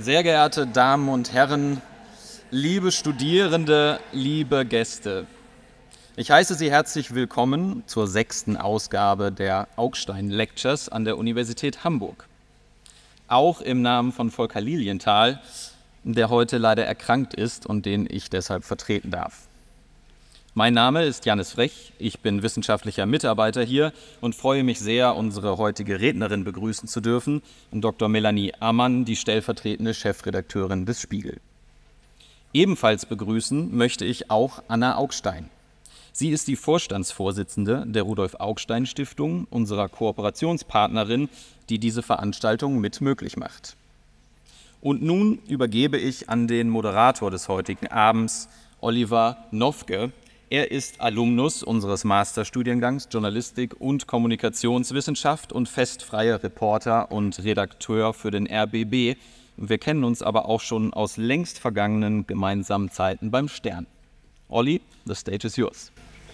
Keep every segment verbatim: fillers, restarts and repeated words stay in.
Sehr geehrte Damen und Herren, liebe Studierende, liebe Gäste, ich heiße Sie herzlich willkommen zur sechsten Ausgabe der Augstein Lectures an der Universität Hamburg. Auch im Namen von Volker Lilienthal, der heute leider erkrankt ist und den ich deshalb vertreten darf. Mein Name ist Jannis Frech, ich bin wissenschaftlicher Mitarbeiter hier und freue mich sehr, unsere heutige Rednerin begrüßen zu dürfen, Doktor Melanie Ammann, die stellvertretende Chefredakteurin des Spiegel. Ebenfalls begrüßen möchte ich auch Anna Augstein. Sie ist die Vorstandsvorsitzende der Rudolf-Augstein-Stiftung, unserer Kooperationspartnerin, die diese Veranstaltung mit möglich macht. Und nun übergebe ich an den Moderator des heutigen Abends, Oliver Nowke. Er ist Alumnus unseres Masterstudiengangs Journalistik und Kommunikationswissenschaft und festfreier Reporter und Redakteur für den R B B. Wir kennen uns aber auch schon aus längst vergangenen gemeinsamen Zeiten beim Stern. Olli, the stage is yours.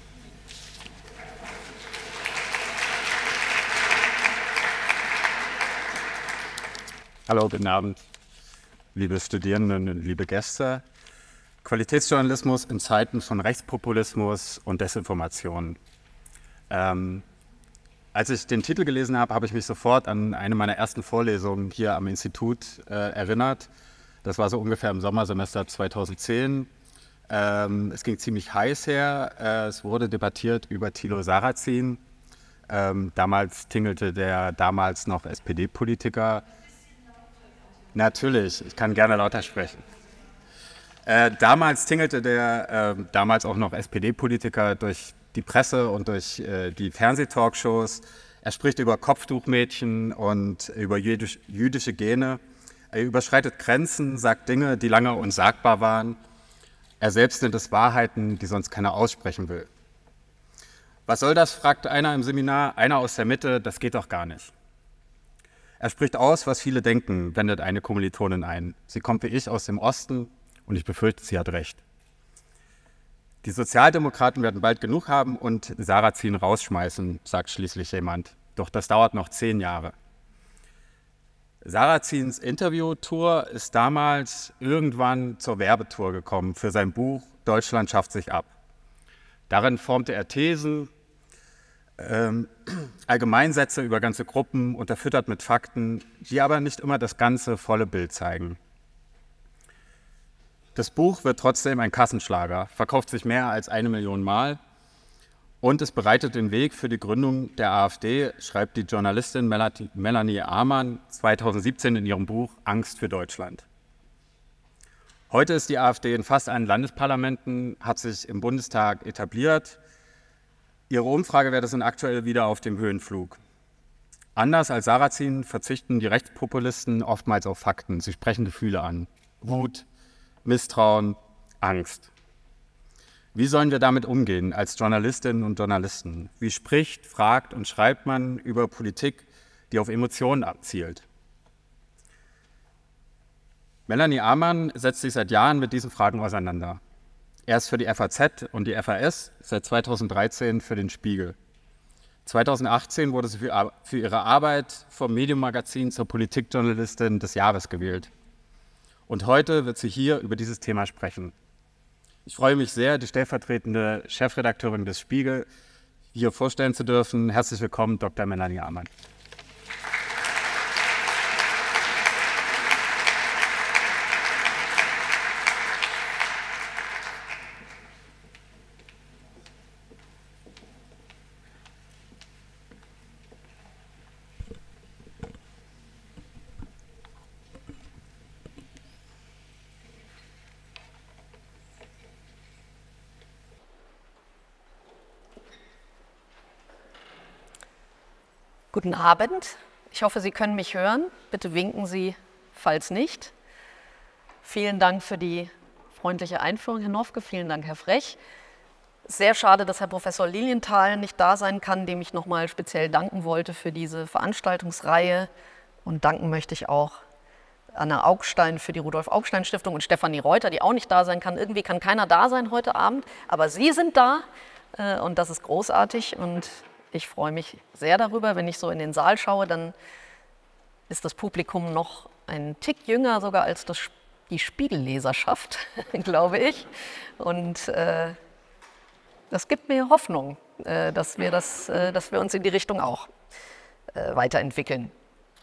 Hallo, guten Abend, liebe Studierenden und liebe Gäste. Qualitätsjournalismus in Zeiten von Rechtspopulismus und Desinformation. Ähm, als ich den Titel gelesen habe, habe ich mich sofort an eine meiner ersten Vorlesungen hier am Institut äh, erinnert. Das war so ungefähr im Sommersemester zweitausendzehn. Ähm, es ging ziemlich heiß her. Äh, es wurde debattiert über Thilo Sarrazin. Ähm, damals tingelte der damals noch S P D-Politiker. Natürlich, ich kann gerne lauter sprechen. Äh, damals tingelte der äh, damals auch noch S P D-Politiker durch die Presse und durch äh, die Fernsehtalkshows. Er spricht über Kopftuchmädchen und über jüdisch, jüdische Gene. Er überschreitet Grenzen, sagt Dinge, die lange unsagbar waren. Er selbst nennt es Wahrheiten, die sonst keiner aussprechen will. Was soll das, fragt einer im Seminar, einer aus der Mitte, das geht doch gar nicht. Er spricht aus, was viele denken, wendet eine Kommilitonin ein. Sie kommt wie ich aus dem Osten und ich befürchte, sie hat recht. Die Sozialdemokraten werden bald genug haben und Sarrazin rausschmeißen, sagt schließlich jemand. Doch das dauert noch zehn Jahre. Sarrazins Interviewtour ist damals irgendwann zur Werbetour gekommen für sein Buch Deutschland schafft sich ab. Darin formte er Thesen, ähm, Allgemeinsätze über ganze Gruppen, unterfüttert mit Fakten, die aber nicht immer das ganze volle Bild zeigen. Das Buch wird trotzdem ein Kassenschlager, verkauft sich mehr als eine Million Mal und es bereitet den Weg für die Gründung der AfD, schreibt die Journalistin Melanie Ammann zweitausendsiebzehn in ihrem Buch Angst für Deutschland. Heute ist die AfD in fast allen Landesparlamenten, hat sich im Bundestag etabliert. Ihre Umfragewerte sind aktuell wieder auf dem Höhenflug. Anders als Sarrazin verzichten die Rechtspopulisten oftmals auf Fakten. Sie sprechen Gefühle an. Wut, Misstrauen, Angst. Wie sollen wir damit umgehen als Journalistinnen und Journalisten? Wie spricht, fragt und schreibt man über Politik, die auf Emotionen abzielt? Melanie Ammann setzt sich seit Jahren mit diesen Fragen auseinander. Erst für die F A Z und die F A S, seit zweitausenddreizehn für den Spiegel. zweitausendachtzehn wurde sie für, für ihre Arbeit vom Medium-Magazin zur Politikjournalistin des Jahres gewählt. Und heute wird sie hier über dieses Thema sprechen. Ich freue mich sehr, die stellvertretende Chefredakteurin des Spiegel hier vorstellen zu dürfen. Herzlich willkommen, Doktor Melanie Ammann. Guten Abend. Ich hoffe, Sie können mich hören. Bitte winken Sie, falls nicht. Vielen Dank für die freundliche Einführung, Herr Nowke. Vielen Dank, Herr Frech. Sehr schade, dass Herr Professor Lilienthal nicht da sein kann, dem ich nochmal speziell danken wollte für diese Veranstaltungsreihe. Und danken möchte ich auch Anna Augstein für die Rudolf-Augstein-Stiftung und Stefanie Reuter, die auch nicht da sein kann. Irgendwie kann keiner da sein heute Abend, aber Sie sind da und das ist großartig. Und ich freue mich sehr darüber. Wenn ich so in den Saal schaue, dann ist das Publikum noch ein Tick jünger sogar als das, die Spiegelleserschaft, glaube ich. Und äh, das gibt mir Hoffnung, äh, dass, wir das, äh, dass wir uns in die Richtung auch äh, weiterentwickeln.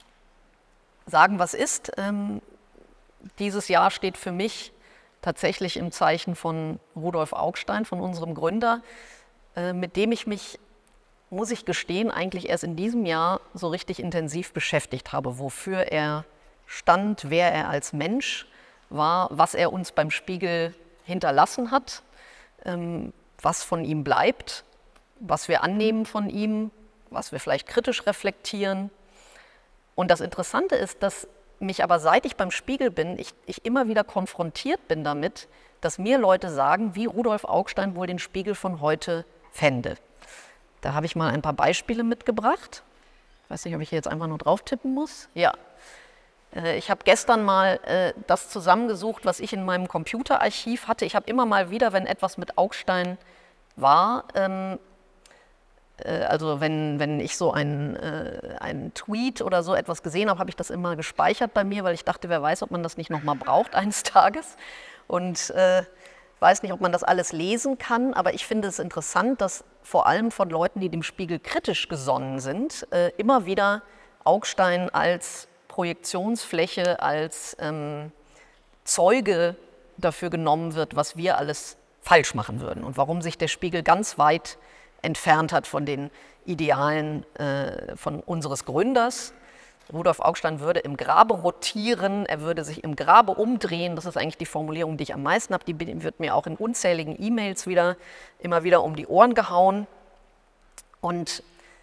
Sagen, was ist. Ähm, dieses Jahr steht für mich tatsächlich im Zeichen von Rudolf Augstein, von unserem Gründer, äh, mit dem ich mich, muss ich gestehen, eigentlich erst in diesem Jahr so richtig intensiv beschäftigt habe, wofür er stand, wer er als Mensch war, was er uns beim Spiegel hinterlassen hat, ähm, was von ihm bleibt, was wir annehmen von ihm, was wir vielleicht kritisch reflektieren. Und das Interessante ist, dass mich aber, seit ich beim Spiegel bin, ich, ich immer wieder konfrontiert bin damit, dass mir Leute sagen, wie Rudolf Augstein wohl den Spiegel von heute fände. Da habe ich mal ein paar Beispiele mitgebracht. Ich weiß nicht, ob ich hier jetzt einfach nur drauf tippen muss. Ja. Äh, ich habe gestern mal äh, das zusammengesucht, was ich in meinem Computerarchiv hatte. Ich habe immer mal wieder, wenn etwas mit Augstein war, ähm, äh, also wenn, wenn ich so einen, äh, einen Tweet oder so etwas gesehen habe, habe ich das immer gespeichert bei mir, weil ich dachte, wer weiß, ob man das nicht nochmal braucht eines Tages. Und äh, weiß nicht, ob man das alles lesen kann, aber ich finde es interessant, dass vor allem von Leuten, die dem Spiegel kritisch gesonnen sind, äh, immer wieder Augstein als Projektionsfläche, als ähm, Zeuge dafür genommen wird, was wir alles falsch machen würden und warum sich der Spiegel ganz weit entfernt hat von den Idealen äh, von unseres Gründers. Rudolf Augstein würde im Grabe rotieren, er würde sich im Grabe umdrehen. Das ist eigentlich die Formulierung, die ich am meisten habe. Die wird mir auch in unzähligen E-Mails wieder, immer wieder um die Ohren gehauen. Und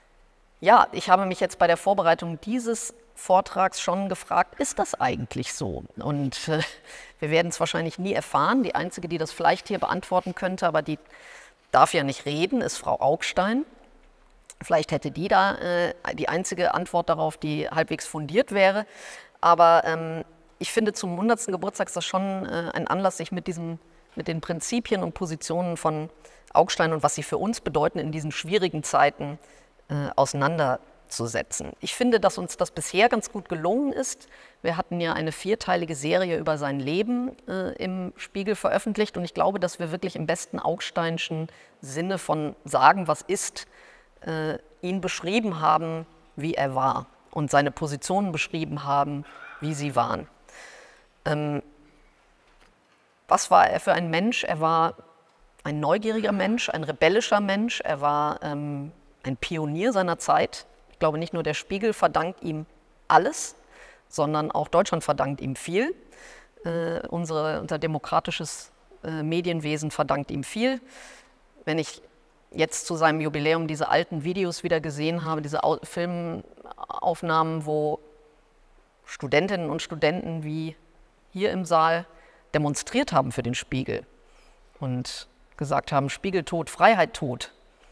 ja, ich habe mich jetzt bei der Vorbereitung dieses Vortrags schon gefragt, ist das eigentlich so? Und äh, wir werden es wahrscheinlich nie erfahren. Die Einzige, die das vielleicht hier beantworten könnte, aber die darf ja nicht reden, ist Frau Augstein. Vielleicht hätte die da äh, die einzige Antwort darauf, die halbwegs fundiert wäre. Aber ähm, ich finde, zum hundertsten Geburtstag ist das schon äh, ein Anlass, sich mit, diesem, mit den Prinzipien und Positionen von Augstein und was sie für uns bedeuten, in diesen schwierigen Zeiten äh, auseinanderzusetzen. Ich finde, dass uns das bisher ganz gut gelungen ist. Wir hatten ja eine vierteilige Serie über sein Leben äh, im Spiegel veröffentlicht. Und ich glaube, dass wir wirklich im besten Augsteinschen Sinne von sagen, was ist, Äh, ihn beschrieben haben, wie er war und seine Positionen beschrieben haben, wie sie waren. Ähm, was war er für ein Mensch? Er war ein neugieriger Mensch, ein rebellischer Mensch, er war ähm, ein Pionier seiner Zeit. Ich glaube, nicht nur der Spiegel verdankt ihm alles, sondern auch Deutschland verdankt ihm viel. Äh, unsere, unser demokratisches äh, Medienwesen verdankt ihm viel. Wenn ich jetzt zu seinem Jubiläum diese alten Videos wieder gesehen habe, diese Au- Filmaufnahmen, wo Studentinnen und Studenten wie hier im Saal demonstriert haben für den Spiegel und gesagt haben, Spiegel tot, Freiheit tot.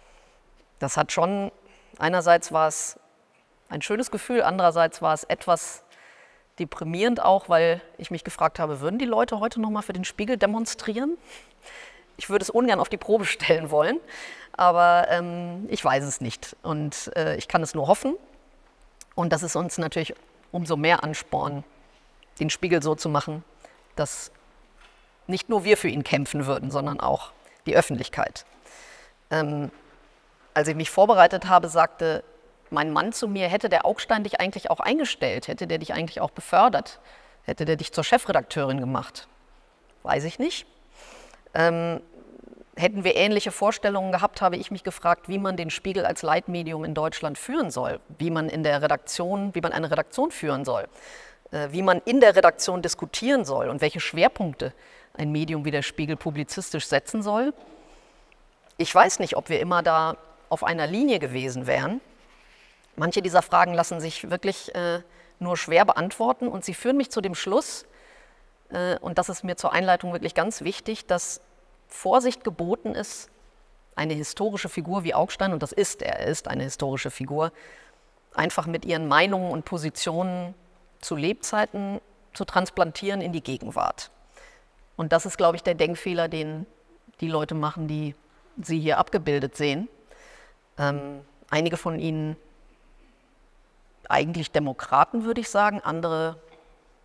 Das hat schon, einerseits war es ein schönes Gefühl, andererseits war es etwas deprimierend auch, weil ich mich gefragt habe, würden die Leute heute noch mal für den Spiegel demonstrieren? Ich würde es ungern auf die Probe stellen wollen, aber ähm, ich weiß es nicht und äh, ich kann es nur hoffen. Und das ist uns natürlich umso mehr Ansporn, den Spiegel so zu machen, dass nicht nur wir für ihn kämpfen würden, sondern auch die Öffentlichkeit. Ähm, als ich mich vorbereitet habe, sagte mein Mann zu mir, hätte der Augstein dich eigentlich auch eingestellt, hätte der dich eigentlich auch befördert, hätte der dich zur Chefredakteurin gemacht? Weiß ich nicht. Ähm, hätten wir ähnliche Vorstellungen gehabt, habe ich mich gefragt, wie man den Spiegel als Leitmedium in Deutschland führen soll, wie man in der Redaktion, wie man eine Redaktion führen soll, äh, wie man in der Redaktion diskutieren soll und welche Schwerpunkte ein Medium wie der Spiegel publizistisch setzen soll. Ich weiß nicht, ob wir immer da auf einer Linie gewesen wären. Manche dieser Fragen lassen sich wirklich äh, nur schwer beantworten und sie führen mich zu dem Schluss, und das ist mir zur Einleitung wirklich ganz wichtig, dass Vorsicht geboten ist, eine historische Figur wie Augstein, und das ist er, er ist eine historische Figur, einfach mit ihren Meinungen und Positionen zu Lebzeiten zu transplantieren in die Gegenwart. Und das ist, glaube ich, der Denkfehler, den die Leute machen, die Sie hier abgebildet sehen. Ähm, einige von ihnen eigentlich Demokraten, würde ich sagen, andere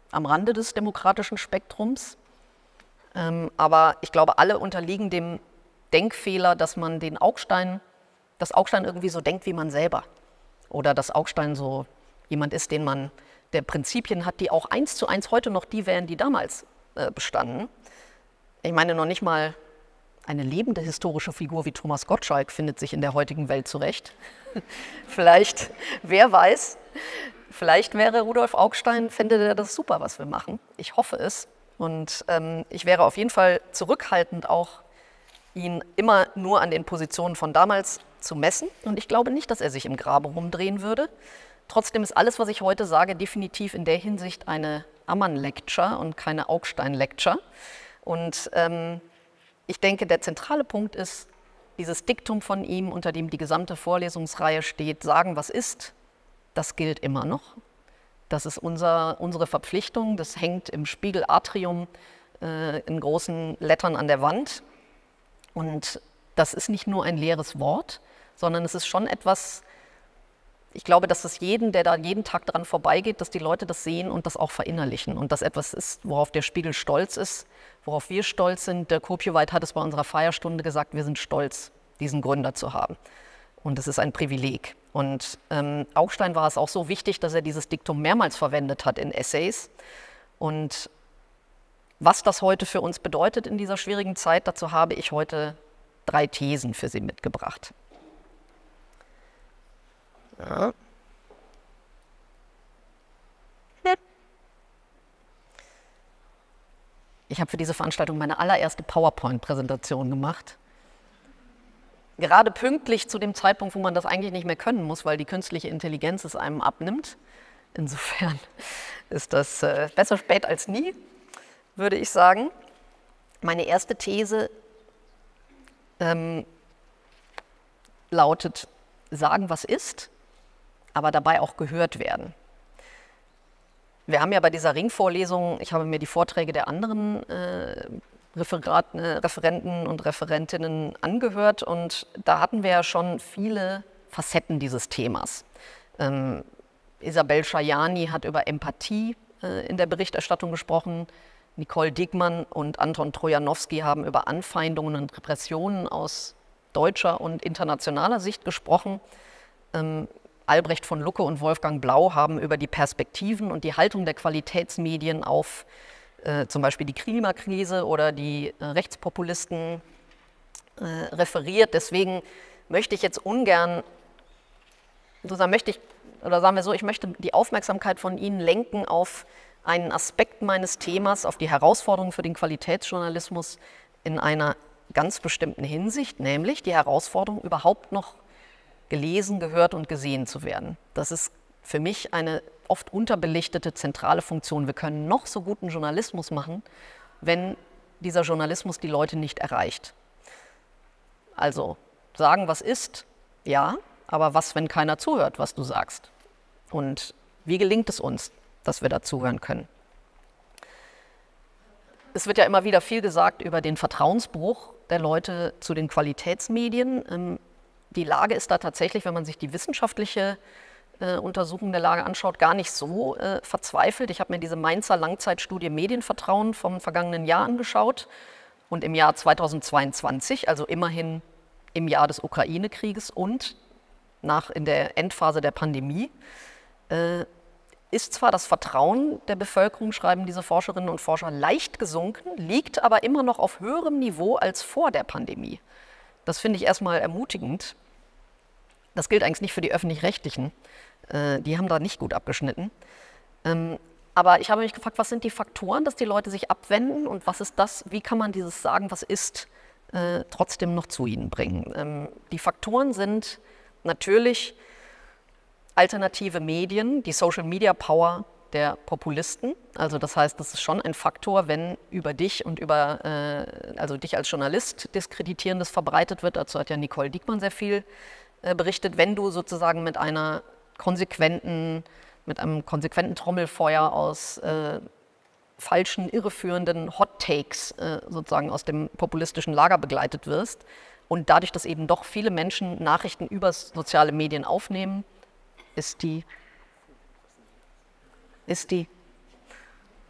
am Rande des demokratischen Spektrums. Ähm, aber ich glaube, alle unterliegen dem Denkfehler, dass man den Augstein, dass Augstein irgendwie so denkt wie man selber. Oder dass Augstein so jemand ist, den man, der Prinzipien hat, die auch eins zu eins heute noch die wären, die damals äh, bestanden. Ich meine, noch nicht mal eine lebende historische Figur wie Thomas Gottschalk findet sich in der heutigen Welt zurecht. Vielleicht, wer weiß, vielleicht wäre Rudolf Augstein, fände der das super, was wir machen. Ich hoffe es. Und ähm, ich wäre auf jeden Fall zurückhaltend, auch ihn immer nur an den Positionen von damals zu messen. Und ich glaube nicht, dass er sich im Grabe rumdrehen würde. Trotzdem ist alles, was ich heute sage, definitiv in der Hinsicht eine Ammann-Lecture und keine Augstein-Lecture. Und ähm, ich denke, der zentrale Punkt ist dieses Diktum von ihm, unter dem die gesamte Vorlesungsreihe steht, sagen, was ist, das gilt immer noch. Das ist unser, unsere Verpflichtung, das hängt im Spiegel-Atrium äh, in großen Lettern an der Wand. Und das ist nicht nur ein leeres Wort, sondern es ist schon etwas, ich glaube, dass es jeden, der da jeden Tag dran vorbeigeht, dass die Leute das sehen und das auch verinnerlichen. Und das etwas ist, worauf der Spiegel stolz ist, worauf wir stolz sind. Der Kopjeweit hat es bei unserer Feierstunde gesagt, wir sind stolz, diesen Gründer zu haben. Und es ist ein Privileg. Und ähm, Augstein war es auch so wichtig, dass er dieses Diktum mehrmals verwendet hat in Essays. Und was das heute für uns bedeutet in dieser schwierigen Zeit, dazu habe ich heute drei Thesen für Sie mitgebracht. Ja. Ich habe für diese Veranstaltung meine allererste PowerPoint-Präsentation gemacht. Gerade pünktlich zu dem Zeitpunkt, wo man das eigentlich nicht mehr können muss, weil die künstliche Intelligenz es einem abnimmt. Insofern ist das äh, besser spät als nie, würde ich sagen. Meine erste These ähm, lautet, sagen, was ist, aber dabei auch gehört werden. Wir haben ja bei dieser Ringvorlesung, ich habe mir die Vorträge der anderen äh, Referat, äh, Referenten und Referentinnen angehört und da hatten wir ja schon viele Facetten dieses Themas. Ähm, Isabel Schajani hat über Empathie äh, in der Berichterstattung gesprochen, Nicole Diekmann und Anton Trojanowski haben über Anfeindungen und Repressionen aus deutscher und internationaler Sicht gesprochen. Ähm, Albrecht von Lucke und Wolfgang Blau haben über die Perspektiven und die Haltung der Qualitätsmedien auf äh, zum Beispiel die Klimakrise oder die äh, Rechtspopulisten äh, referiert. Deswegen möchte ich jetzt ungern, sozusagen möchte ich, oder sagen wir so, ich möchte die Aufmerksamkeit von Ihnen lenken auf einen Aspekt meines Themas, auf die Herausforderungen für den Qualitätsjournalismus in einer ganz bestimmten Hinsicht, nämlich die Herausforderung, überhaupt noch gelesen, gehört und gesehen zu werden. Das ist für mich eine oft unterbelichtete zentrale Funktion. Wir können noch so guten Journalismus machen, wenn dieser Journalismus die Leute nicht erreicht. Also sagen, was ist, ja, aber was, wenn keiner zuhört, was du sagst? Und wie gelingt es uns, dass wir da zuhören können? Es wird ja immer wieder viel gesagt über den Vertrauensbruch der Leute zu den Qualitätsmedien. Die Lage ist da tatsächlich, wenn man sich die wissenschaftliche äh, Untersuchung der Lage anschaut, gar nicht so äh, verzweifelt. Ich habe mir diese Mainzer Langzeitstudie Medienvertrauen vom vergangenen Jahr angeschaut und im Jahr zweitausendzweiundzwanzig, also immerhin im Jahr des Ukraine-Krieges und nach, in der Endphase der Pandemie, äh, ist zwar das Vertrauen der Bevölkerung, schreiben diese Forscherinnen und Forscher, leicht gesunken, liegt aber immer noch auf höherem Niveau als vor der Pandemie. Das finde ich erstmal ermutigend. Das gilt eigentlich nicht für die Öffentlich-Rechtlichen. Äh, die haben da nicht gut abgeschnitten. Ähm, aber ich habe mich gefragt, was sind die Faktoren, dass die Leute sich abwenden und was ist das, wie kann man dieses Sagen, was ist, äh, trotzdem noch zu ihnen bringen? Ähm, die Faktoren sind natürlich alternative Medien, die Social-Media-Power der Populisten. Also das heißt, das ist schon ein Faktor, wenn über dich und über, äh, also dich als Journalist Diskreditierendes verbreitet wird. Dazu hat ja Nicole Diekmann sehr viel äh, berichtet. Wenn du sozusagen mit einer konsequenten, mit einem konsequenten Trommelfeuer aus äh, falschen, irreführenden Hot Takes äh, sozusagen aus dem populistischen Lager begleitet wirst und dadurch, dass eben doch viele Menschen Nachrichten über soziale Medien aufnehmen, ist die Ist die?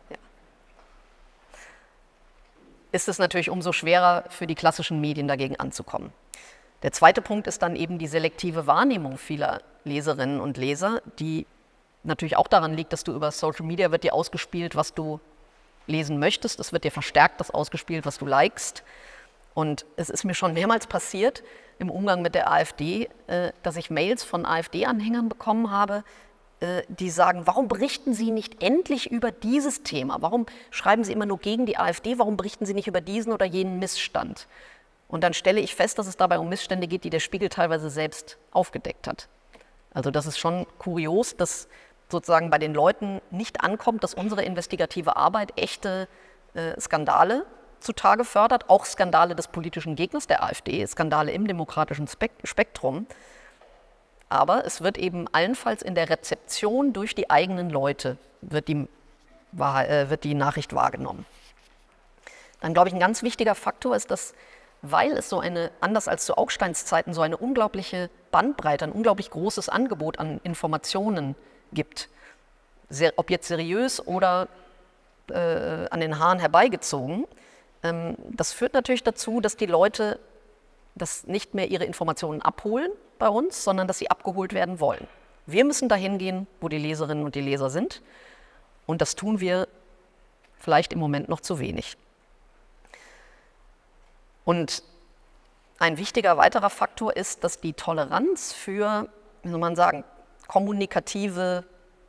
ist es natürlich umso schwerer für die klassischen Medien dagegen anzukommen. Der zweite Punkt ist dann eben die selektive Wahrnehmung vieler Leserinnen und Leser, die natürlich auch daran liegt, dass du über Social Media wird dir ausgespielt, was du lesen möchtest. Es wird dir verstärkt das ausgespielt, was du likest. Und es ist mir schon mehrmals passiert im Umgang mit der AfD, äh, dass ich Mails von AfD-Anhängern bekommen habe, äh, die sagen, warum berichten Sie nicht endlich über dieses Thema? Warum schreiben Sie immer nur gegen die AfD? Warum berichten Sie nicht über diesen oder jenen Missstand? Und dann stelle ich fest, dass es dabei um Missstände geht, die der Spiegel teilweise selbst aufgedeckt hat. Also das ist schon kurios, dass sozusagen bei den Leuten nicht ankommt, dass unsere investigative Arbeit echte äh, Skandale zutage fördert, auch Skandale des politischen Gegners der AfD, Skandale im demokratischen Spektrum. Aber es wird eben allenfalls in der Rezeption durch die eigenen Leute wird die, äh, wird die Nachricht wahrgenommen. Dann glaube ich, ein ganz wichtiger Faktor ist, dass, weil es so eine, anders als zu Augsteins Zeiten, so eine unglaubliche Bandbreite, ein unglaublich großes Angebot an Informationen gibt, sehr, ob jetzt seriös oder äh, an den Haaren herbeigezogen, ähm, das führt natürlich dazu, dass die Leute das nicht mehr ihre Informationen abholen bei uns, sondern dass sie abgeholt werden wollen. Wir müssen dahin gehen, wo die Leserinnen und die Leser sind, und das tun wir vielleicht im Moment noch zu wenig. Und ein wichtiger weiterer Faktor ist, dass die Toleranz für, wie soll man sagen, kommunikative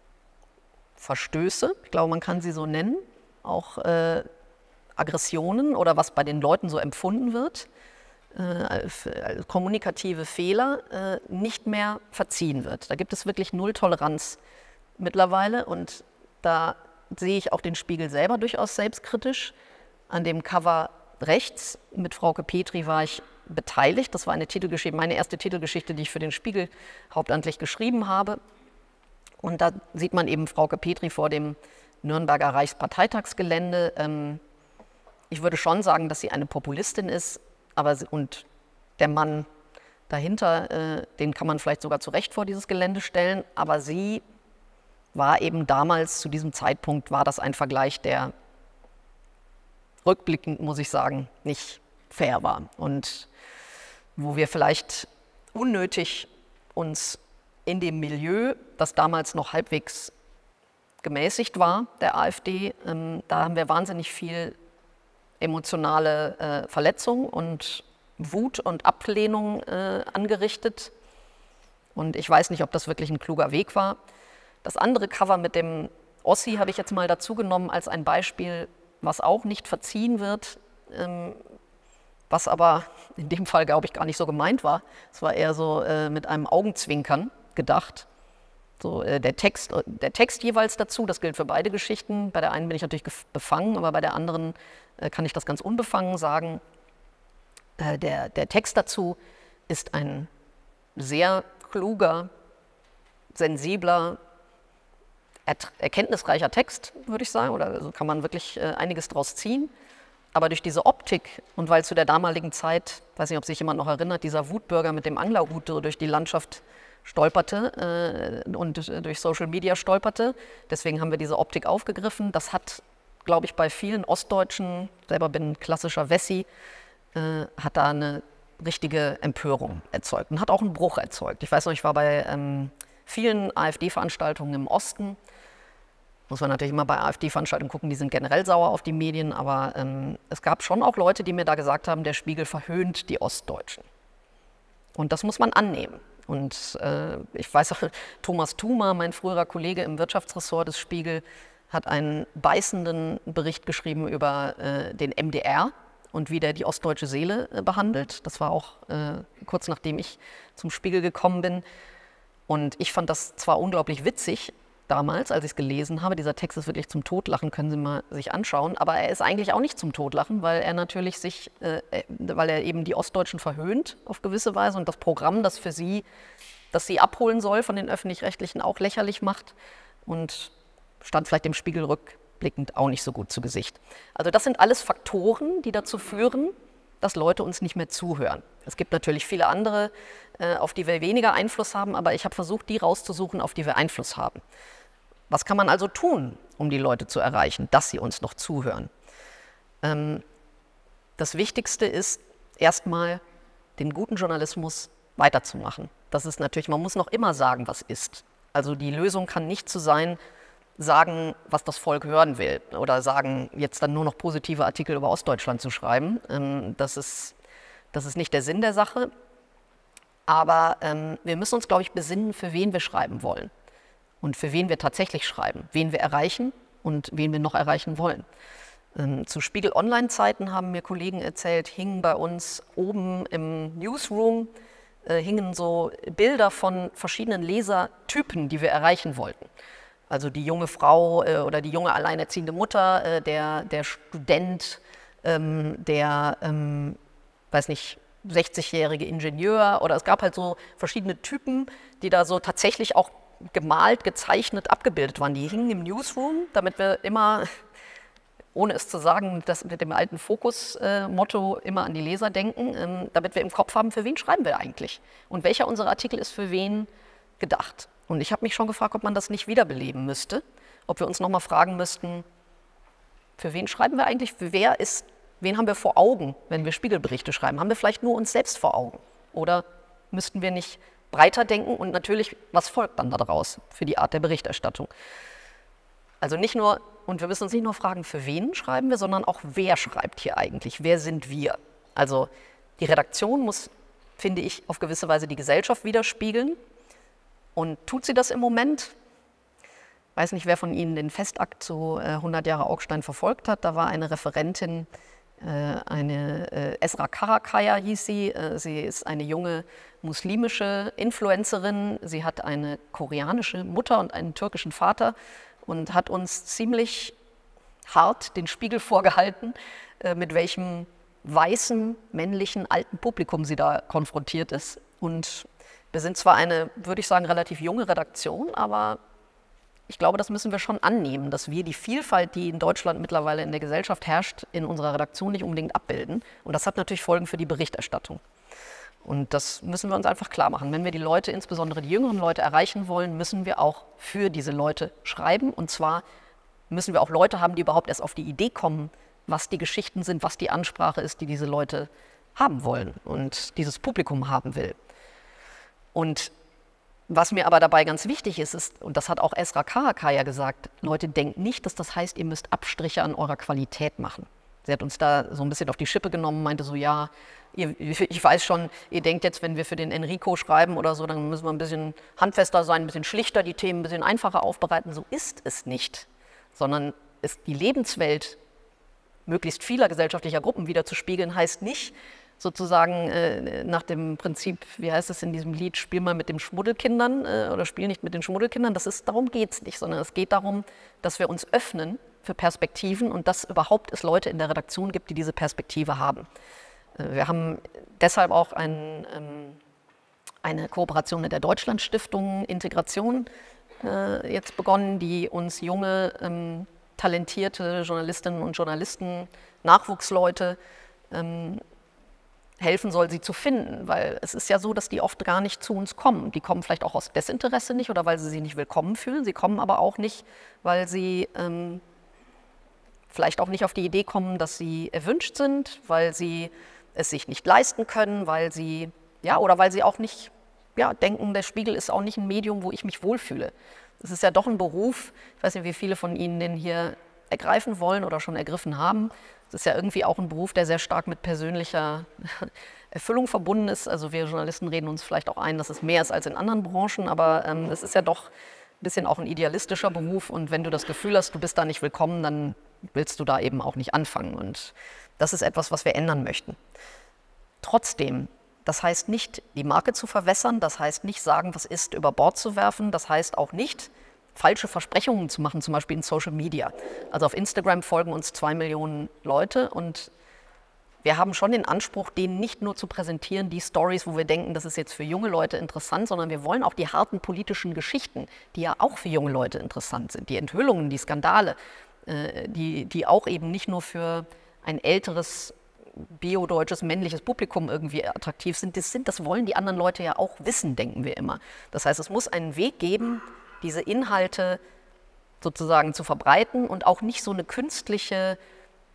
Verstöße, ich glaube, man kann sie so nennen, auch äh, Aggressionen oder was bei den Leuten so empfunden wird, äh, kommunikative Fehler, äh, nicht mehr verziehen wird. Da gibt es wirklich null Toleranz mittlerweile, und da sehe ich auch den Spiegel selber durchaus selbstkritisch. An dem Cover rechts mit Frauke Petry war ich beteiligt. Das war eine Titelgeschichte, meine erste Titelgeschichte, die ich für den Spiegel hauptamtlich geschrieben habe. Und da sieht man eben Frauke Petry vor dem Nürnberger Reichsparteitagsgelände. Ähm, ich würde schon sagen, dass sie eine Populistin ist, aber sie, und der Mann dahinter, äh, den kann man vielleicht sogar zu Recht vor dieses Gelände stellen, aber sie war eben damals, zu diesem Zeitpunkt, war das ein Vergleich, der rückblickend, muss ich sagen, nicht fair war und wo wir vielleicht unnötig uns in dem Milieu, das damals noch halbwegs gemäßigt war, der AfD, ähm, da haben wir wahnsinnig viel emotionale äh, Verletzung und Wut und Ablehnung äh, angerichtet. Und ich weiß nicht, ob das wirklich ein kluger Weg war. Das andere Cover mit dem Ossi habe ich jetzt mal dazu genommen als ein Beispiel, was auch nicht verziehen wird, ähm, was aber in dem Fall, glaube ich, gar nicht so gemeint war. Es war eher so äh, mit einem Augenzwinkern gedacht. So, äh, der Text, der Text jeweils dazu, das gilt für beide Geschichten. Bei der einen bin ich natürlich befangen, aber bei der anderen äh, kann ich das ganz unbefangen sagen. Äh, der, der Text dazu ist ein sehr kluger, sensibler, erkenntnisreicher Text, würde ich sagen, oder so kann man wirklich äh, einiges draus ziehen. Aber durch diese Optik und weil zu der damaligen Zeit, weiß nicht, ob sich jemand noch erinnert, dieser Wutbürger mit dem Anglerhut durch die Landschaft stolperte äh, und äh, durch Social Media stolperte, deswegen haben wir diese Optik aufgegriffen. Das hat, glaube ich, bei vielen Ostdeutschen, selber bin ein klassischer Wessi, äh, hat da eine richtige Empörung erzeugt und hat auch einen Bruch erzeugt. Ich weiß noch, ich war bei ähm, vielen AfD-Veranstaltungen im Osten. Muss man natürlich immer bei AfD-Veranstaltungen gucken, die sind generell sauer auf die Medien, aber ähm, es gab schon auch Leute, die mir da gesagt haben, der Spiegel verhöhnt die Ostdeutschen. Und das muss man annehmen. Und äh, ich weiß auch, Thomas Thumer, mein früherer Kollege im Wirtschaftsressort des Spiegel, hat einen beißenden Bericht geschrieben über äh, den M D R und wie der die ostdeutsche Seele äh, behandelt. Das war auch äh, kurz nachdem ich zum Spiegel gekommen bin. Und ich fand das zwar unglaublich witzig damals, als ich es gelesen habe. Dieser Text ist wirklich zum Totlachen, können Sie mal sich anschauen. Aber er ist eigentlich auch nicht zum Totlachen, weil er natürlich sich, äh, weil er eben die Ostdeutschen verhöhnt auf gewisse Weise und das Programm, das für sie, das sie abholen soll von den Öffentlich-Rechtlichen, auch lächerlich macht und stand vielleicht dem Spiegel rückblickend auch nicht so gut zu Gesicht. Also das sind alles Faktoren, die dazu führen, dass Leute uns nicht mehr zuhören. Es gibt natürlich viele andere, äh, auf die wir weniger Einfluss haben, aber ich habe versucht, die rauszusuchen, auf die wir Einfluss haben. Was kann man also tun, um die Leute zu erreichen, dass sie uns noch zuhören? Ähm, das Wichtigste ist erstmal den guten Journalismus weiterzumachen. Das ist natürlich, man muss noch immer sagen, was ist. Also die Lösung kann nicht zu sein, sagen, was das Volk hören will oder sagen, jetzt dann nur noch positive Artikel über Ostdeutschland zu schreiben. Ähm, das ist, das ist nicht der Sinn der Sache. Aber ähm, wir müssen uns, glaube ich, besinnen, für wen wir schreiben wollen und für wen wir tatsächlich schreiben, wen wir erreichen und wen wir noch erreichen wollen. Ähm, zu Spiegel-Online-Zeiten haben mir Kollegen erzählt, hingen bei uns oben im Newsroom, äh, hingen so Bilder von verschiedenen Lesertypen, die wir erreichen wollten. Also die junge Frau äh, oder die junge alleinerziehende Mutter, äh, der, der Student, ähm, der, ähm, weiß nicht, sechzigjährige Ingenieur, oder es gab halt so verschiedene Typen, die da so tatsächlich auch gemalt, gezeichnet, abgebildet waren. Die hingen im Newsroom, damit wir immer, ohne es zu sagen, das mit dem alten Fokus-Motto immer an die Leser denken, ähm, damit wir im Kopf haben, für wen schreiben wir eigentlich und welcher unserer Artikel ist für wen gedacht. Und ich habe mich schon gefragt, ob man das nicht wiederbeleben müsste, ob wir uns nochmal fragen müssten, für wen schreiben wir eigentlich, für wer ist, wen haben wir vor Augen, wenn wir Spiegelberichte schreiben? Haben wir vielleicht nur uns selbst vor Augen? Oder müssten wir nicht breiter denken und natürlich, was folgt dann daraus für die Art der Berichterstattung? Also nicht nur, und wir müssen uns nicht nur fragen, für wen schreiben wir, sondern auch, wer schreibt hier eigentlich? Wer sind wir? Also die Redaktion muss, finde ich, auf gewisse Weise die Gesellschaft widerspiegeln. Und tut sie das im Moment? Ich weiß nicht, wer von Ihnen den Festakt zu äh, hundert Jahre Augstein verfolgt hat. Da war eine Referentin, äh, eine äh, Esra Karakaya hieß sie. Äh, sie ist eine junge muslimische Influencerin. Sie hat eine koreanische Mutter und einen türkischen Vater und hat uns ziemlich hart den Spiegel vorgehalten, äh, mit welchem weißen, männlichen, alten Publikum sie da konfrontiert ist. Und wir sind zwar eine, würde ich sagen, relativ junge Redaktion, aber ich glaube, das müssen wir schon annehmen, dass wir die Vielfalt, die in Deutschland mittlerweile in der Gesellschaft herrscht, in unserer Redaktion nicht unbedingt abbilden. Und das hat natürlich Folgen für die Berichterstattung. Und das müssen wir uns einfach klar machen. Wenn wir die Leute, insbesondere die jüngeren Leute, erreichen wollen, müssen wir auch für diese Leute schreiben. Und zwar müssen wir auch Leute haben, die überhaupt erst auf die Idee kommen, was die Geschichten sind, was die Ansprache ist, die diese Leute haben wollen und dieses Publikum haben will. Und was mir aber dabei ganz wichtig ist, ist, und das hat auch Esra Karakaya gesagt, Leute, denkt nicht, dass das heißt, ihr müsst Abstriche an eurer Qualität machen. Sie hat uns da so ein bisschen auf die Schippe genommen, meinte so, ja, ihr, ich weiß schon, ihr denkt jetzt, wenn wir für den Enrico schreiben oder so, dann müssen wir ein bisschen handfester sein, ein bisschen schlichter die Themen, ein bisschen einfacher aufbereiten. So ist es nicht, sondern ist die Lebenswelt möglichst vieler gesellschaftlicher Gruppen wiederzuspiegeln, heißt nicht, sozusagen äh, nach dem Prinzip, wie heißt es in diesem Lied, spiel mal mit den Schmuddelkindern äh, oder spiel nicht mit den Schmuddelkindern, das ist, darum geht es nicht, sondern es geht darum, dass wir uns öffnen für Perspektiven und dass überhaupt es Leute in der Redaktion gibt, die diese Perspektive haben. Äh, wir haben deshalb auch ein, ähm, eine Kooperation mit der Deutschlandstiftung Integration äh, jetzt begonnen, die uns junge, ähm, talentierte Journalistinnen und Journalisten, Nachwuchsleute ähm, helfen soll, sie zu finden, weil es ist ja so, dass die oft gar nicht zu uns kommen. Die kommen vielleicht auch aus Desinteresse nicht oder weil sie sich nicht willkommen fühlen. Sie kommen aber auch nicht, weil sie ähm, vielleicht auch nicht auf die Idee kommen, dass sie erwünscht sind, weil sie es sich nicht leisten können, weil sie, ja, oder weil sie auch nicht, ja, denken, der Spiegel ist auch nicht ein Medium, wo ich mich wohlfühle. Es ist ja doch ein Beruf, ich weiß nicht, wie viele von Ihnen den hier ergreifen wollen oder schon ergriffen haben. Es ist ja irgendwie auch ein Beruf, der sehr stark mit persönlicher Erfüllung verbunden ist. Also wir Journalisten reden uns vielleicht auch ein, dass es mehr ist als in anderen Branchen, aber ähm, es ist ja doch ein bisschen auch ein idealistischer Beruf und wenn du das Gefühl hast, du bist da nicht willkommen, dann willst du da eben auch nicht anfangen und das ist etwas, was wir ändern möchten. Trotzdem, das heißt nicht, die Marke zu verwässern, das heißt nicht sagen, was ist, über Bord zu werfen, das heißt auch nicht, falsche Versprechungen zu machen, zum Beispiel in Social Media. Also auf Instagram folgen uns zwei Millionen Leute und wir haben schon den Anspruch, denen nicht nur zu präsentieren, die Stories, wo wir denken, das ist jetzt für junge Leute interessant, sondern wir wollen auch die harten politischen Geschichten, die ja auch für junge Leute interessant sind, die Enthüllungen, die Skandale, äh, die, die auch eben nicht nur für ein älteres, biodeutsches, männliches Publikum irgendwie attraktiv sind. Das sind, das wollen die anderen Leute ja auch wissen, denken wir immer. Das heißt, es muss einen Weg geben, diese Inhalte sozusagen zu verbreiten und auch nicht so eine künstliche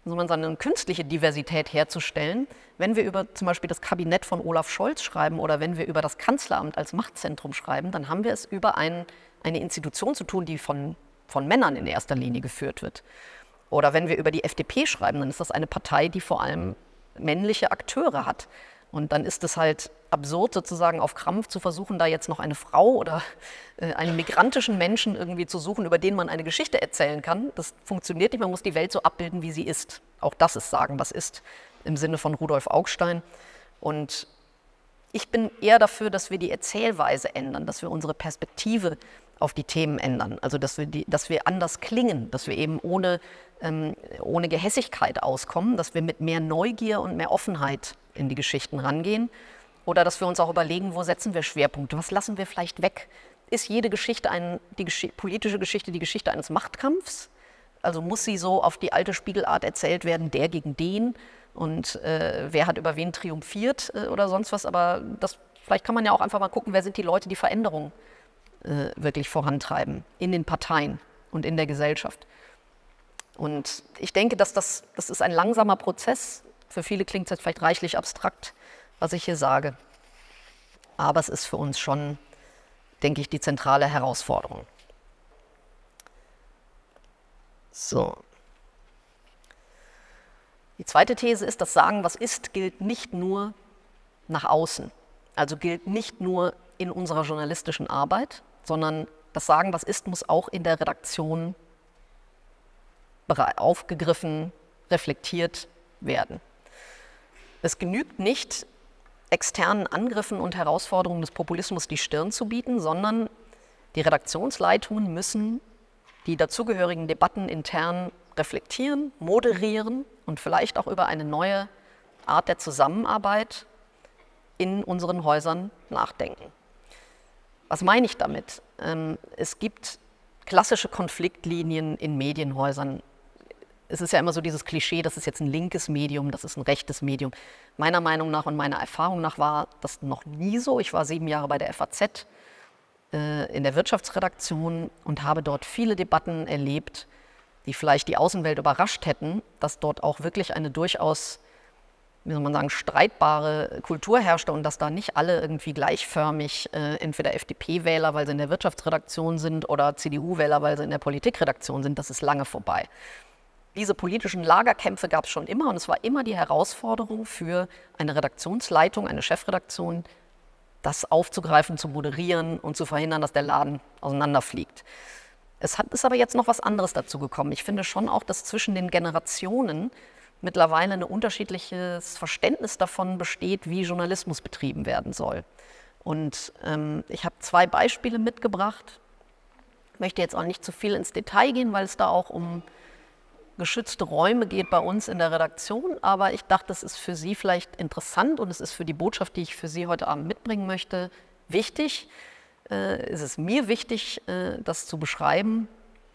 soll man sagen, eine künstliche Diversität herzustellen, wenn wir über zum Beispiel das Kabinett von Olaf Scholz schreiben oder wenn wir über das Kanzleramt als Machtzentrum schreiben, dann haben wir es über ein, eine Institution zu tun, die von, von Männern in erster Linie geführt wird. Oder wenn wir über die F D P schreiben, dann ist das eine Partei, die vor allem männliche Akteure hat. Und dann ist es halt absurd, sozusagen auf Krampf zu versuchen, da jetzt noch eine Frau oder äh, einen migrantischen Menschen irgendwie zu suchen, über den man eine Geschichte erzählen kann. Das funktioniert nicht, man muss die Welt so abbilden, wie sie ist. Auch das ist Sagen, was ist, im Sinne von Rudolf Augstein. Und ich bin eher dafür, dass wir die Erzählweise ändern, dass wir unsere Perspektive auf die Themen ändern. Also dass wir, die, dass wir anders klingen, dass wir eben ohne, ähm, ohne Gehässigkeit auskommen, dass wir mit mehr Neugier und mehr Offenheit in die Geschichten rangehen. Oder dass wir uns auch überlegen, wo setzen wir Schwerpunkte, was lassen wir vielleicht weg. Ist jede Geschichte, ein, die Gesch- politische Geschichte die Geschichte eines Machtkampfs? Also muss sie so auf die alte Spiegelart erzählt werden, der gegen den und äh, wer hat über wen triumphiert äh, oder sonst was. Aber das, vielleicht kann man ja auch einfach mal gucken, wer sind die Leute, die Veränderung äh, wirklich vorantreiben in den Parteien und in der Gesellschaft. Und ich denke, dass das, das ist ein langsamer Prozess. Für viele klingt es jetzt vielleicht reichlich abstrakt, was ich hier sage. Aber es ist für uns schon, denke ich, die zentrale Herausforderung. So. Die zweite These ist, dass Sagen, was ist, gilt nicht nur nach außen. Also gilt nicht nur in unserer journalistischen Arbeit, sondern das Sagen, was ist, muss auch in der Redaktion aufgegriffen, reflektiert werden. Es genügt nicht, externen Angriffen und Herausforderungen des Populismus die Stirn zu bieten, sondern die Redaktionsleitungen müssen die dazugehörigen Debatten intern reflektieren, moderieren und vielleicht auch über eine neue Art der Zusammenarbeit in unseren Häusern nachdenken. Was meine ich damit? Es gibt klassische Konfliktlinien in Medienhäusern. Es ist ja immer so dieses Klischee, das ist jetzt ein linkes Medium, das ist ein rechtes Medium. Meiner Meinung nach und meiner Erfahrung nach war das noch nie so. Ich war sieben Jahre bei der F A Z äh, in der Wirtschaftsredaktion und habe dort viele Debatten erlebt, die vielleicht die Außenwelt überrascht hätten, dass dort auch wirklich eine durchaus, wie soll man sagen, streitbare Kultur herrschte und dass da nicht alle irgendwie gleichförmig äh, entweder F D P-Wähler, weil sie in der Wirtschaftsredaktion sind, oder C D U-Wähler, weil sie in der Politikredaktion sind. Das ist lange vorbei. Diese politischen Lagerkämpfe gab es schon immer und es war immer die Herausforderung für eine Redaktionsleitung, eine Chefredaktion, das aufzugreifen, zu moderieren und zu verhindern, dass der Laden auseinanderfliegt. Es hat, ist aber jetzt noch was anderes dazu gekommen. Ich finde schon auch, dass zwischen den Generationen mittlerweile ein unterschiedliches Verständnis davon besteht, wie Journalismus betrieben werden soll. Und ähm, ich habe zwei Beispiele mitgebracht. Ich möchte jetzt auch nicht zu viel ins Detail gehen, weil es da auch um geschützte Räume geht bei uns in der Redaktion, aber ich dachte, das ist für Sie vielleicht interessant und es ist für die Botschaft, die ich für Sie heute Abend mitbringen möchte, wichtig. Äh, es ist mir wichtig, äh, das zu beschreiben,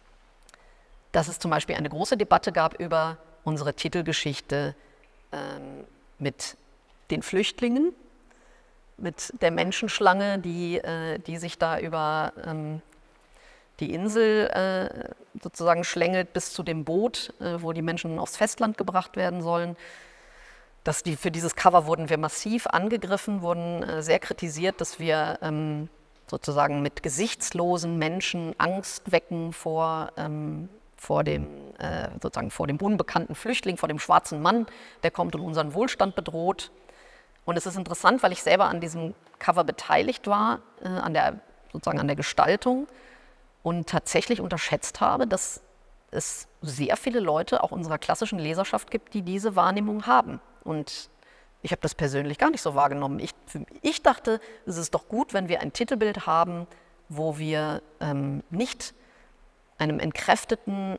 dass es zum Beispiel eine große Debatte gab über unsere Titelgeschichte ähm, mit den Flüchtlingen, mit der Menschenschlange, die, äh, die sich da über ähm, die Insel äh, sozusagen schlängelt bis zu dem Boot, äh, wo die Menschen aufs Festland gebracht werden sollen. Dass die, für dieses Cover wurden wir massiv angegriffen, wurden äh, sehr kritisiert, dass wir ähm, sozusagen mit gesichtslosen Menschen Angst wecken vor, ähm, vor, dem, äh, sozusagen vor dem unbekannten Flüchtling, vor dem schwarzen Mann, der kommt und unseren Wohlstand bedroht. Und es ist interessant, weil ich selber an diesem Cover beteiligt war, äh, an der, sozusagen an der Gestaltung, und tatsächlich unterschätzt habe, dass es sehr viele Leute, auch unserer klassischen Leserschaft, gibt, die diese Wahrnehmung haben. Und ich habe das persönlich gar nicht so wahrgenommen. Ich, für, ich dachte, es ist doch gut, wenn wir ein Titelbild haben, wo wir ähm, nicht einem entkräfteten,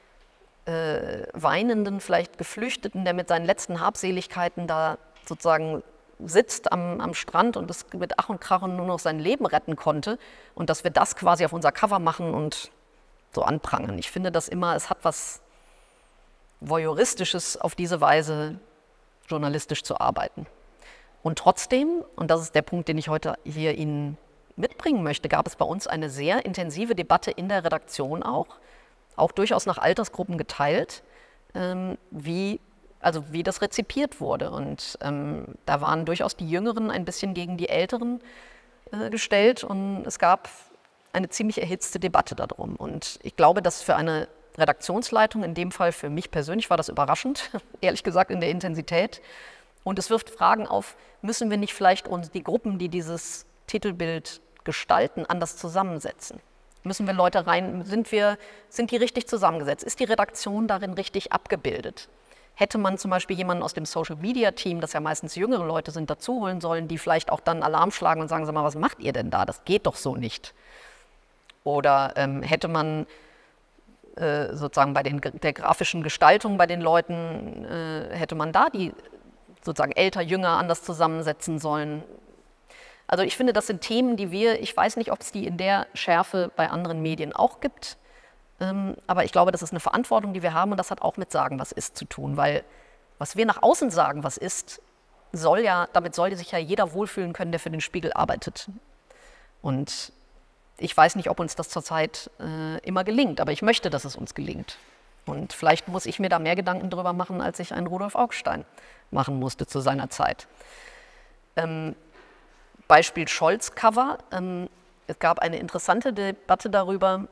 äh, weinenden, vielleicht Geflüchteten, der mit seinen letzten Habseligkeiten da sozusagen sitzt am, am Strand und es mit Ach und Krach nur noch sein Leben retten konnte und dass wir das quasi auf unser Cover machen und so anprangern. Ich finde das immer, es hat was Voyeuristisches, auf diese Weise journalistisch zu arbeiten. Und trotzdem, und das ist der Punkt, den ich heute hier Ihnen mitbringen möchte, gab es bei uns eine sehr intensive Debatte in der Redaktion auch, auch durchaus nach Altersgruppen geteilt, ähm, wie, also wie das rezipiert wurde. Und ähm, da waren durchaus die Jüngeren ein bisschen gegen die Älteren äh, gestellt und es gab eine ziemlich erhitzte Debatte darum. Und ich glaube, dass für eine Redaktionsleitung, in dem Fall für mich persönlich, war das überraschend, ehrlich gesagt in der Intensität. Und es wirft Fragen auf, müssen wir nicht vielleicht uns die Gruppen, die dieses Titelbild gestalten, anders zusammensetzen? Müssen wir Leute rein, sind, wir, sind die richtig zusammengesetzt? Ist die Redaktion darin richtig abgebildet? Hätte man zum Beispiel jemanden aus dem Social-Media-Team, das ja meistens jüngere Leute sind, dazu holen sollen, die vielleicht auch dann Alarm schlagen und sagen, sag mal, was macht ihr denn da? Das geht doch so nicht. Oder ähm, hätte man äh, sozusagen bei den, der grafischen Gestaltung bei den Leuten, äh, hätte man da die sozusagen älter, jünger anders zusammensetzen sollen? Also ich finde, das sind Themen, die wir, ich weiß nicht, ob es die in der Schärfe bei anderen Medien auch gibt, ähm, aber ich glaube, das ist eine Verantwortung, die wir haben und das hat auch mit Sagen, was ist zu tun, weil was wir nach außen sagen, was ist, soll ja, damit sollte sich ja jeder wohlfühlen können, der für den Spiegel arbeitet. Und ich weiß nicht, ob uns das zurzeit äh, immer gelingt, aber ich möchte, dass es uns gelingt. Und vielleicht muss ich mir da mehr Gedanken drüber machen, als ich einen Rudolf Augstein machen musste zu seiner Zeit. Ähm, Beispiel Scholz-Cover. Ähm, es gab eine interessante Debatte darüber,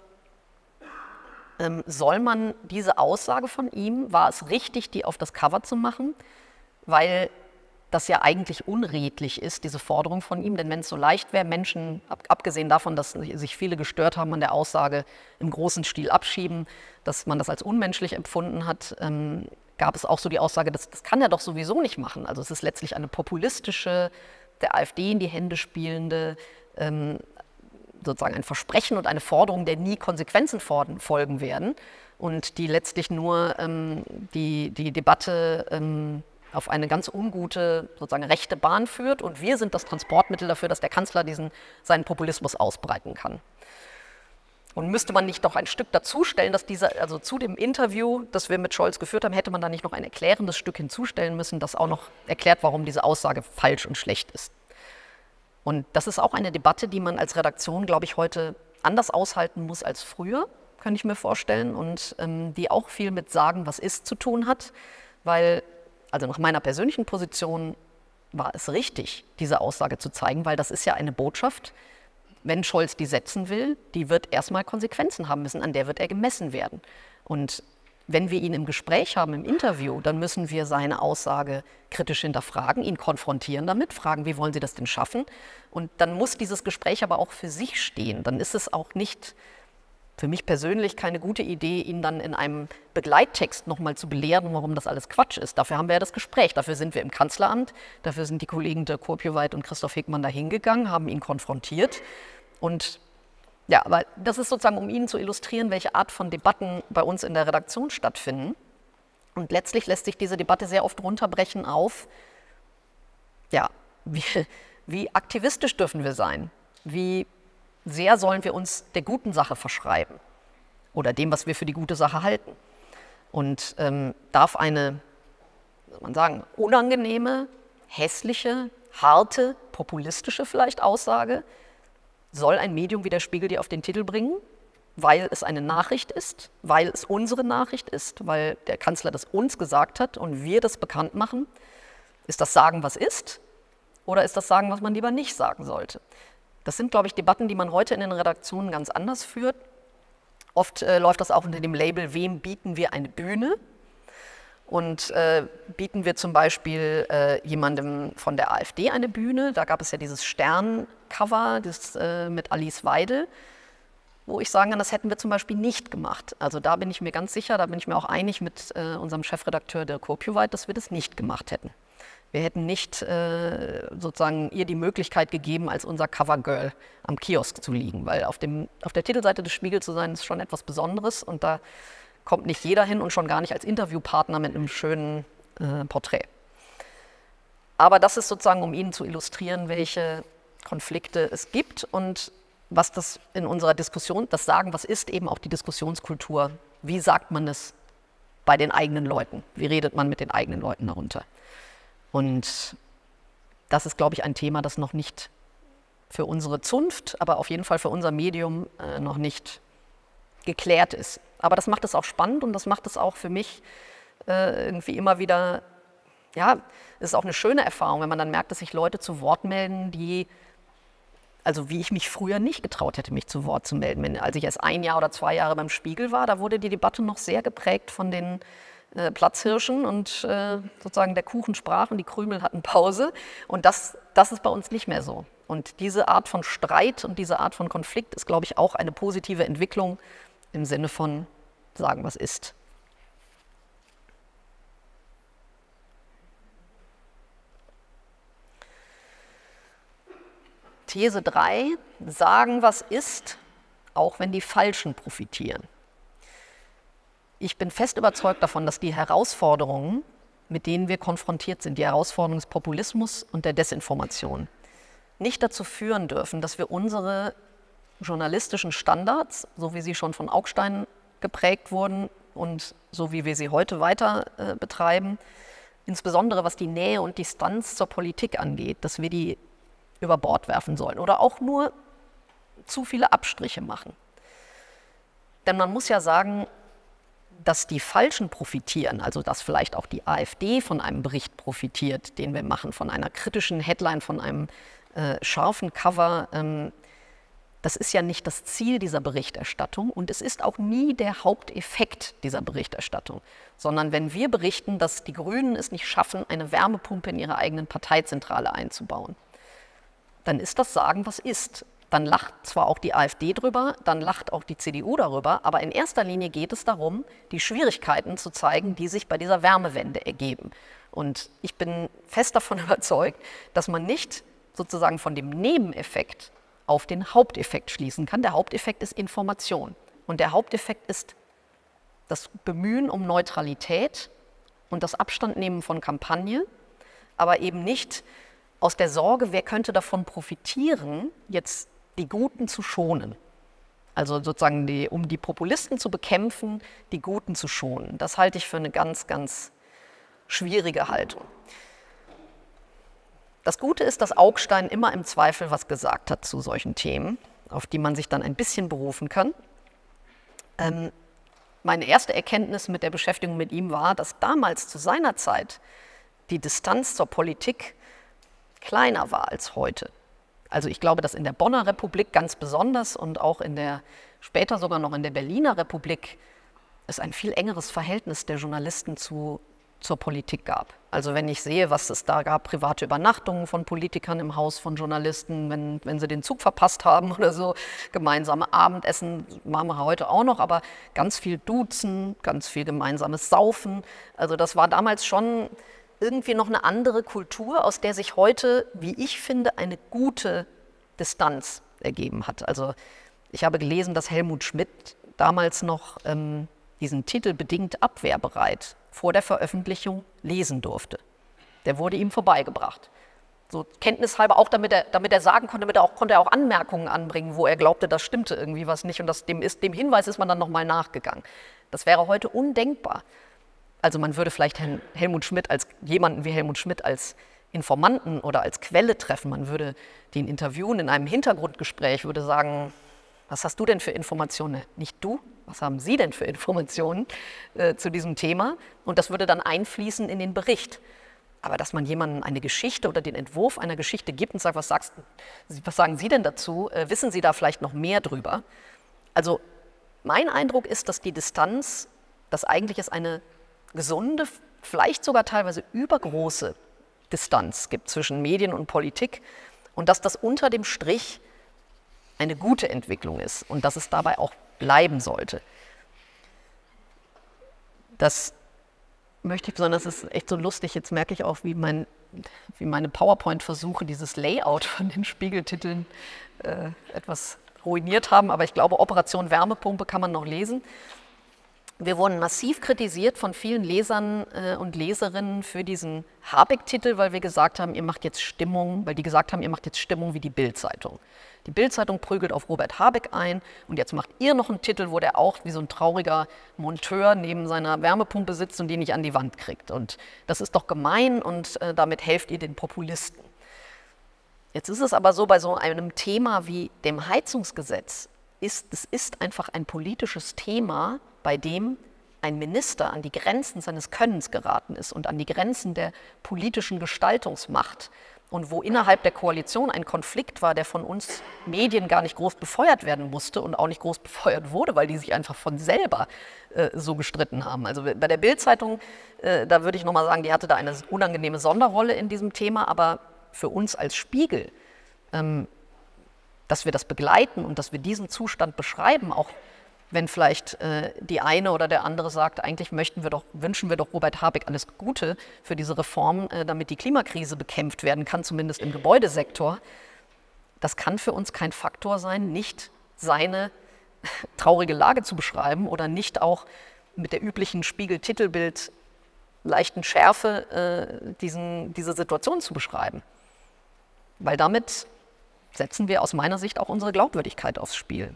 ähm, soll man diese Aussage von ihm, war es richtig, die auf das Cover zu machen, weil das ja eigentlich unredlich ist, diese Forderung von ihm. Denn wenn es so leicht wäre, Menschen, ab, abgesehen davon, dass sich viele gestört haben an der Aussage, im großen Stil abschieben, dass man das als unmenschlich empfunden hat, ähm, gab es auch so die Aussage, das, das kann er doch sowieso nicht machen. Also es ist letztlich eine populistische, der AfD in die Hände spielende, ähm, sozusagen ein Versprechen und eine Forderung, der nie Konsequenzen folgen werden und die letztlich nur ähm, die, die Debatte ähm, auf eine ganz ungute, sozusagen rechte Bahn führt und wir sind das Transportmittel dafür, dass der Kanzler diesen, seinen Populismus ausbreiten kann. Und müsste man nicht noch ein Stück dazustellen, dass dieser, also zu dem Interview, das wir mit Scholz geführt haben, hätte man da nicht noch ein erklärendes Stück hinzustellen müssen, das auch noch erklärt, warum diese Aussage falsch und schlecht ist. Und das ist auch eine Debatte, die man als Redaktion, glaube ich, heute anders aushalten muss als früher, kann ich mir vorstellen, und ähm, die auch viel mit Sagen, was ist, zu tun hat, weil, also nach meiner persönlichen Position war es richtig, diese Aussage zu zeigen, weil das ist ja eine Botschaft, wenn Scholz die setzen will, die wird erstmal Konsequenzen haben müssen, an der wird er gemessen werden. Und wenn wir ihn im Gespräch haben, im Interview, dann müssen wir seine Aussage kritisch hinterfragen, ihn konfrontieren damit, fragen, wie wollen Sie das denn schaffen? Und dann muss dieses Gespräch aber auch für sich stehen. Dann ist es auch nicht, für mich persönlich, keine gute Idee, ihn dann in einem Begleittext nochmal zu belehren, warum das alles Quatsch ist. Dafür haben wir ja das Gespräch, dafür sind wir im Kanzleramt, dafür sind die Kollegen Dirk Kurpioweit und Christoph Hickmann da hingegangen, haben ihn konfrontiert. Und ja, aber das ist sozusagen, um Ihnen zu illustrieren, welche Art von Debatten bei uns in der Redaktion stattfinden. Und letztlich lässt sich diese Debatte sehr oft runterbrechen auf, ja, wie, wie aktivistisch dürfen wir sein? Wie sehr sollen wir uns der guten Sache verschreiben oder dem, was wir für die gute Sache halten? Und ähm, darf eine, soll man sagen, unangenehme, hässliche, harte, populistische vielleicht Aussage, soll ein Medium wie der Spiegel die auf den Titel bringen, weil es eine Nachricht ist, weil es unsere Nachricht ist, weil der Kanzler das uns gesagt hat und wir das bekannt machen? Ist das Sagen, was ist? Oder ist das Sagen, was man lieber nicht sagen sollte? Das sind, glaube ich, Debatten, die man heute in den Redaktionen ganz anders führt. Oft äh, läuft das auch unter dem Label, wem bieten wir eine Bühne? Und äh, bieten wir zum Beispiel äh, jemandem von der AfD eine Bühne? Da gab es ja dieses Stern-Cover das, äh, mit Alice Weidel, wo ich sagen kann, das hätten wir zum Beispiel nicht gemacht. Also da bin ich mir ganz sicher, da bin ich mir auch einig mit äh, unserem Chefredakteur Dirk Kurpioweit, dass wir das nicht gemacht hätten. Wir hätten nicht äh, sozusagen ihr die Möglichkeit gegeben, als unser Covergirl am Kiosk zu liegen, weil auf, dem, auf der Titelseite des Spiegel zu sein, ist schon etwas Besonderes und da kommt nicht jeder hin und schon gar nicht als Interviewpartner mit einem schönen äh, Porträt. Aber das ist sozusagen, um Ihnen zu illustrieren, welche Konflikte es gibt und was das in unserer Diskussion, das Sagen, was ist eben auch die Diskussionskultur, wie sagt man es bei den eigenen Leuten, wie redet man mit den eigenen Leuten darunter. Und das ist, glaube ich, ein Thema, das noch nicht für unsere Zunft, aber auf jeden Fall für unser Medium äh, noch nicht geklärt ist. Aber das macht es auch spannend und das macht es auch für mich äh, irgendwie immer wieder, ja, es ist auch eine schöne Erfahrung, wenn man dann merkt, dass sich Leute zu Wort melden, die, also wie ich mich früher nicht getraut hätte, mich zu Wort zu melden. Wenn, als ich erst ein Jahr oder zwei Jahre beim Spiegel war, da wurde die Debatte noch sehr geprägt von den äh, Platzhirschen und äh, sozusagen der Kuchen sprach und die Krümel hatten Pause. Und das, das ist bei uns nicht mehr so. Und diese Art von Streit und diese Art von Konflikt ist, glaube ich, auch eine positive Entwicklung im Sinne von sagen, was ist. These drei, sagen, was ist, auch wenn die Falschen profitieren. Ich bin fest überzeugt davon, dass die Herausforderungen, mit denen wir konfrontiert sind, die Herausforderungen des Populismus und der Desinformation, nicht dazu führen dürfen, dass wir unsere journalistischen Standards, so wie sie schon von Augstein geprägt wurden und so wie wir sie heute weiter äh, betreiben, insbesondere was die Nähe und Distanz zur Politik angeht, dass wir die über Bord werfen sollen oder auch nur zu viele Abstriche machen. Denn man muss ja sagen, dass die Falschen profitieren, also dass vielleicht auch die AfD von einem Bericht profitiert, den wir machen, von einer kritischen Headline, von einem äh, scharfen Cover, ähm, das ist ja nicht das Ziel dieser Berichterstattung und es ist auch nie der Haupteffekt dieser Berichterstattung, sondern wenn wir berichten, dass die Grünen es nicht schaffen, eine Wärmepumpe in ihrer eigenen Parteizentrale einzubauen, dann ist das Sagen, was ist. Dann lacht zwar auch die AfD drüber, dann lacht auch die C D U darüber, aber in erster Linie geht es darum, die Schwierigkeiten zu zeigen, die sich bei dieser Wärmewende ergeben. Und ich bin fest davon überzeugt, dass man nicht sozusagen von dem Nebeneffekt auf den Haupteffekt schließen kann. Der Haupteffekt ist Information. Und der Haupteffekt ist das Bemühen um Neutralität und das Abstandnehmen von Kampagne, aber eben nicht aus der Sorge, wer könnte davon profitieren, jetzt die Guten zu schonen. Also sozusagen, die, um die Populisten zu bekämpfen, die Guten zu schonen. Das halte ich für eine ganz, ganz schwierige Haltung. Das Gute ist, dass Augstein immer im Zweifel was gesagt hat zu solchen Themen, auf die man sich dann ein bisschen berufen kann. Ähm, meine erste Erkenntnis mit der Beschäftigung mit ihm war, dass damals zu seiner Zeit die Distanz zur Politik kleiner war als heute. Also ich glaube, dass in der Bonner Republik ganz besonders und auch in der, später sogar noch in der Berliner Republik es ein viel engeres Verhältnis der Journalisten zu, zur Politik gab. Also wenn ich sehe, was es da gab, private Übernachtungen von Politikern im Haus von Journalisten, wenn, wenn sie den Zug verpasst haben oder so, gemeinsame Abendessen machen wir heute auch noch, aber ganz viel Duzen, ganz viel gemeinsames Saufen. Also das war damals schon irgendwie noch eine andere Kultur, aus der sich heute, wie ich finde, eine gute Distanz ergeben hat. Also ich habe gelesen, dass Helmut Schmidt damals noch ähm, diesen Titel bedingt abwehrbereit vor der Veröffentlichung lesen durfte. Der wurde ihm vorbeigebracht. So kenntnishalber auch, damit er, damit er sagen konnte, damit er auch, konnte er auch Anmerkungen anbringen, wo er glaubte, das stimmte irgendwie was nicht. Und das, dem, ist, dem Hinweis ist man dann nochmal nachgegangen. Das wäre heute undenkbar. Also man würde vielleicht Herrn Helmut Schmidt als jemanden wie Helmut Schmidt als Informanten oder als Quelle treffen. Man würde den interviewen in einem Hintergrundgespräch, würde sagen, was hast du denn für Informationen? Nicht du, was haben Sie denn für Informationen äh, zu diesem Thema? Und das würde dann einfließen in den Bericht. Aber dass man jemandem eine Geschichte oder den Entwurf einer Geschichte gibt und sagt, was, sagst, was sagen Sie denn dazu? Äh, wissen Sie da vielleicht noch mehr drüber? Also mein Eindruck ist, dass die Distanz, dass eigentlich es eine gesunde, vielleicht sogar teilweise übergroße Distanz gibt zwischen Medien und Politik und dass das unter dem Strich eine gute Entwicklung ist und dass es dabei auch bleiben sollte. Das möchte ich besonders, das ist echt so lustig, jetzt merke ich auch, wie, mein, wie meine PowerPoint-Versuche dieses Layout von den Spiegeltiteln äh, etwas ruiniert haben, aber ich glaube, Operation Wärmepumpe kann man noch lesen. Wir wurden massiv kritisiert von vielen Lesern äh, und Leserinnen für diesen Habeck-Titel, weil wir gesagt haben, ihr macht jetzt Stimmung, weil die gesagt haben, ihr macht jetzt Stimmung wie die Bild-Zeitung. Die Bild-Zeitung prügelt auf Robert Habeck ein und jetzt macht ihr noch einen Titel, wo der auch wie so ein trauriger Monteur neben seiner Wärmepumpe sitzt und die nicht an die Wand kriegt. Und das ist doch gemein und äh, damit helft ihr den Populisten. Jetzt ist es aber so, bei so einem Thema wie dem Heizungsgesetz, ist, es ist einfach ein politisches Thema, bei dem ein Minister an die Grenzen seines Könnens geraten ist und an die Grenzen der politischen Gestaltungsmacht und wo innerhalb der Koalition ein Konflikt war, der von uns Medien gar nicht groß befeuert werden musste und auch nicht groß befeuert wurde, weil die sich einfach von selber äh, so gestritten haben. Also bei der Bild-Zeitung, äh, da würde ich nochmal sagen, die hatte da eine unangenehme Sonderrolle in diesem Thema, aber für uns als Spiegel, ähm, dass wir das begleiten und dass wir diesen Zustand beschreiben, auch wenn vielleicht äh, die eine oder der andere sagt, eigentlich möchten wir doch, wünschen wir doch Robert Habeck alles Gute für diese Reform, äh, damit die Klimakrise bekämpft werden kann, zumindest im Gebäudesektor. Das kann für uns kein Faktor sein, nicht seine traurige Lage zu beschreiben oder nicht auch mit der üblichen Spiegel-Titelbild leichten Schärfe äh, diesen, diese Situation zu beschreiben. Weil damit setzen wir aus meiner Sicht auch unsere Glaubwürdigkeit aufs Spiel.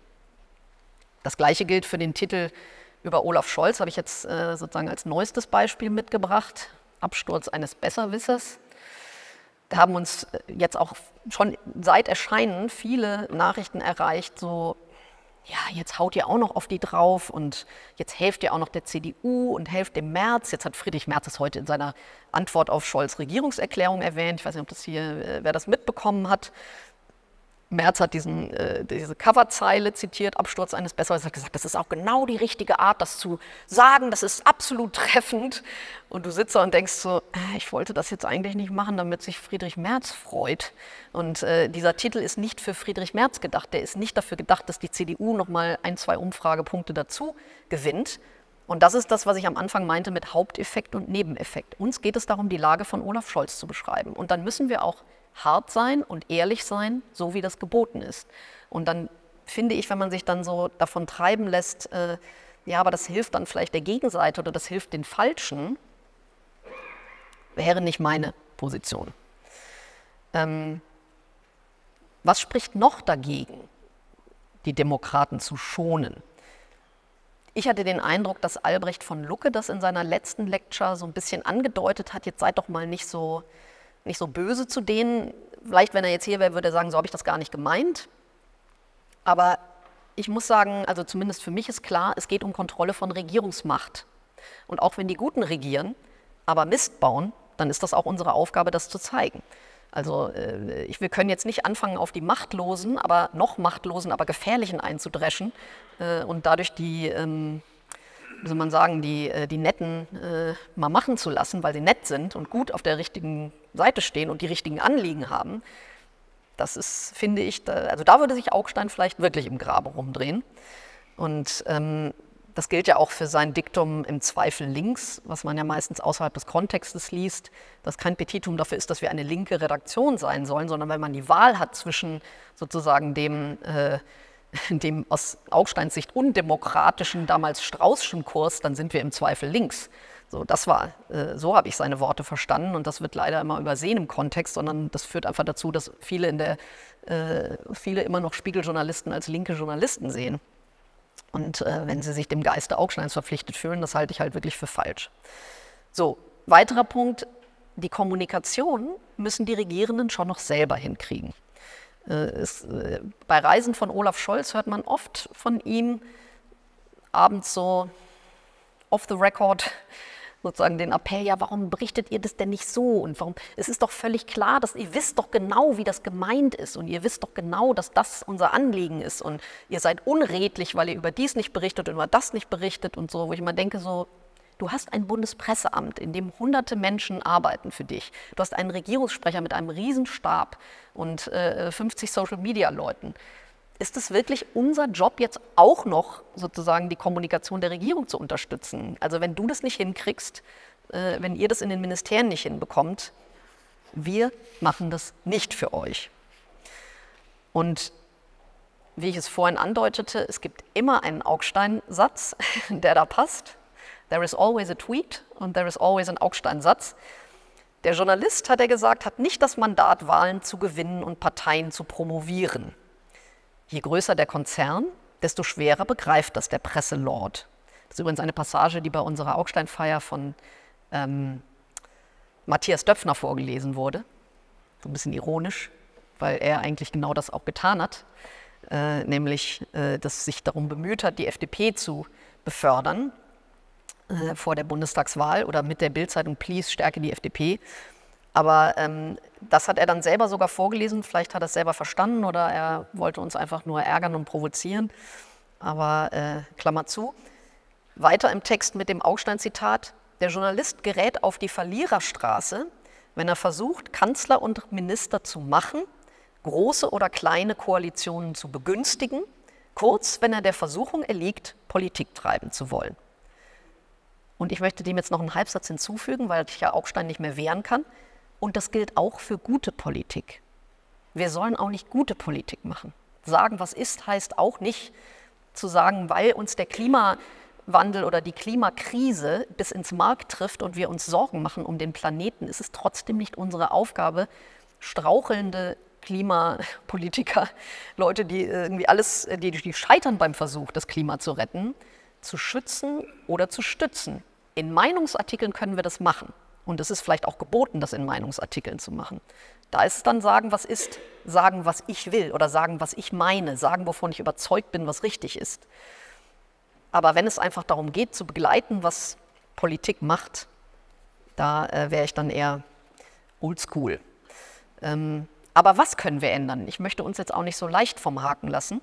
Das Gleiche gilt für den Titel über Olaf Scholz, habe ich jetzt äh, sozusagen als neuestes Beispiel mitgebracht, Absturz eines Besserwissers. Da haben uns jetzt auch schon seit Erscheinen viele Nachrichten erreicht, so, ja, jetzt haut ihr auch noch auf die drauf und jetzt helft ihr auch noch der C D U und helft dem Merz. Jetzt hat Friedrich Merz es heute in seiner Antwort auf Scholz' Regierungserklärung erwähnt. Ich weiß nicht, ob das hier, wer das mitbekommen hat. Merz hat diesen, äh, diese Coverzeile zitiert, Absturz eines Besserwissers, hat gesagt, das ist auch genau die richtige Art, das zu sagen, das ist absolut treffend. Und du sitzt da und denkst so, äh, ich wollte das jetzt eigentlich nicht machen, damit sich Friedrich Merz freut. Und äh, dieser Titel ist nicht für Friedrich Merz gedacht, der ist nicht dafür gedacht, dass die C D U nochmal ein, zwei Umfragepunkte dazu gewinnt. Und das ist das, was ich am Anfang meinte mit Haupteffekt und Nebeneffekt. Uns geht es darum, die Lage von Olaf Scholz zu beschreiben. Und dann müssen wir auch hart sein und ehrlich sein, so wie das geboten ist. Und dann finde ich, wenn man sich dann so davon treiben lässt, äh, ja, aber das hilft dann vielleicht der Gegenseite oder das hilft den Falschen, wäre nicht meine Position. Ähm, was spricht noch dagegen, die Demokraten zu schonen? Ich hatte den Eindruck, dass Albrecht von Lucke das in seiner letzten Lecture so ein bisschen angedeutet hat, jetzt seid doch mal nicht so nicht so böse zu denen. Vielleicht, wenn er jetzt hier wäre, würde er sagen, so habe ich das gar nicht gemeint. Aber ich muss sagen, also zumindest für mich ist klar, es geht um Kontrolle von Regierungsmacht. Und auch wenn die Guten regieren, aber Mist bauen, dann ist das auch unsere Aufgabe, das zu zeigen. Also äh, ich, wir können jetzt nicht anfangen, auf die Machtlosen, aber noch Machtlosen, aber Gefährlichen einzudreschen äh, und dadurch die... Ähm, wie soll man sagen, die, die Netten äh, mal machen zu lassen, weil sie nett sind und gut auf der richtigen Seite stehen und die richtigen Anliegen haben, das ist, finde ich, da, also da würde sich Augstein vielleicht wirklich im Grabe rumdrehen. Und ähm, das gilt ja auch für sein Diktum im Zweifel links, was man ja meistens außerhalb des Kontextes liest, das kein Petitum dafür ist, dass wir eine linke Redaktion sein sollen, sondern wenn man die Wahl hat zwischen sozusagen dem äh, dem aus Augsteins Sicht undemokratischen, damals Straußschen Kurs, dann sind wir im Zweifel links. So, das war, äh, so habe ich seine Worte verstanden und das wird leider immer übersehen im Kontext, sondern das führt einfach dazu, dass viele, in der, äh, viele immer noch Spiegeljournalisten als linke Journalisten sehen. Und äh, wenn sie sich dem Geiste Augsteins verpflichtet fühlen, das halte ich halt wirklich für falsch. So, weiterer Punkt, die Kommunikation müssen die Regierenden schon noch selber hinkriegen. Ist, äh, bei Reisen von Olaf Scholz hört man oft von ihm abends so off the record sozusagen den Appell, ja, warum berichtet ihr das denn nicht so? Und warum? Es ist doch völlig klar, dass ihr wisst doch genau, wie das gemeint ist und ihr wisst doch genau, dass das unser Anliegen ist und ihr seid unredlich, weil ihr über dies nicht berichtet und über das nicht berichtet und so, wo ich immer denke so, du hast ein Bundespresseamt, in dem hunderte Menschen arbeiten für dich. Du hast einen Regierungssprecher mit einem Riesenstab und äh, fünfzig Social-Media-Leuten. Ist es wirklich unser Job, jetzt auch noch sozusagen die Kommunikation der Regierung zu unterstützen? Also wenn du das nicht hinkriegst, äh, wenn ihr das in den Ministerien nicht hinbekommt, wir machen das nicht für euch. Und wie ich es vorhin andeutete, es gibt immer einen Augstein-Satz, der da passt. There is always a tweet und there is always an Augstein-Satz. Der Journalist, hat er gesagt, hat nicht das Mandat, Wahlen zu gewinnen und Parteien zu promovieren. Je größer der Konzern, desto schwerer begreift das der Presselord. Das ist übrigens eine Passage, die bei unserer Augstein-Feier von ähm, Matthias Döpfner vorgelesen wurde. So ein bisschen ironisch, weil er eigentlich genau das auch getan hat, äh, nämlich, äh, dass sich darum bemüht hat, die F D P zu befördern. äh, vor der Bundestagswahl oder mit der Bild-Zeitung Please stärke die F D P. Aber ähm, das hat er dann selber sogar vorgelesen. Vielleicht hat er es selber verstanden oder er wollte uns einfach nur ärgern und provozieren. Aber äh, Klammer zu. Weiter im Text mit dem Augstein-Zitat. Der Journalist gerät auf die Verliererstraße, wenn er versucht, Kanzler und Minister zu machen, große oder kleine Koalitionen zu begünstigen, kurz, wenn er der Versuchung erliegt, Politik treiben zu wollen. Und ich möchte dem jetzt noch einen Halbsatz hinzufügen, weil ich ja Augstein nicht mehr wehren kann. Und das gilt auch für gute Politik. Wir sollen auch nicht gute Politik machen. Sagen, was ist, heißt auch nicht zu sagen, weil uns der Klimawandel oder die Klimakrise bis ins Mark trifft und wir uns Sorgen machen um den Planeten, ist es trotzdem nicht unsere Aufgabe, strauchelnde Klimapolitiker, Leute, die irgendwie alles, die, die scheitern beim Versuch, das Klima zu retten, zu schützen oder zu stützen. In Meinungsartikeln können wir das machen. Und es ist vielleicht auch geboten, das in Meinungsartikeln zu machen. Da ist es dann sagen, was ist, sagen, was ich will oder sagen, was ich meine, sagen, wovon ich überzeugt bin, was richtig ist. Aber wenn es einfach darum geht, zu begleiten, was Politik macht, da äh, wäre ich dann eher oldschool. Ähm, aber was können wir ändern? Ich möchte uns jetzt auch nicht so leicht vom Haken lassen.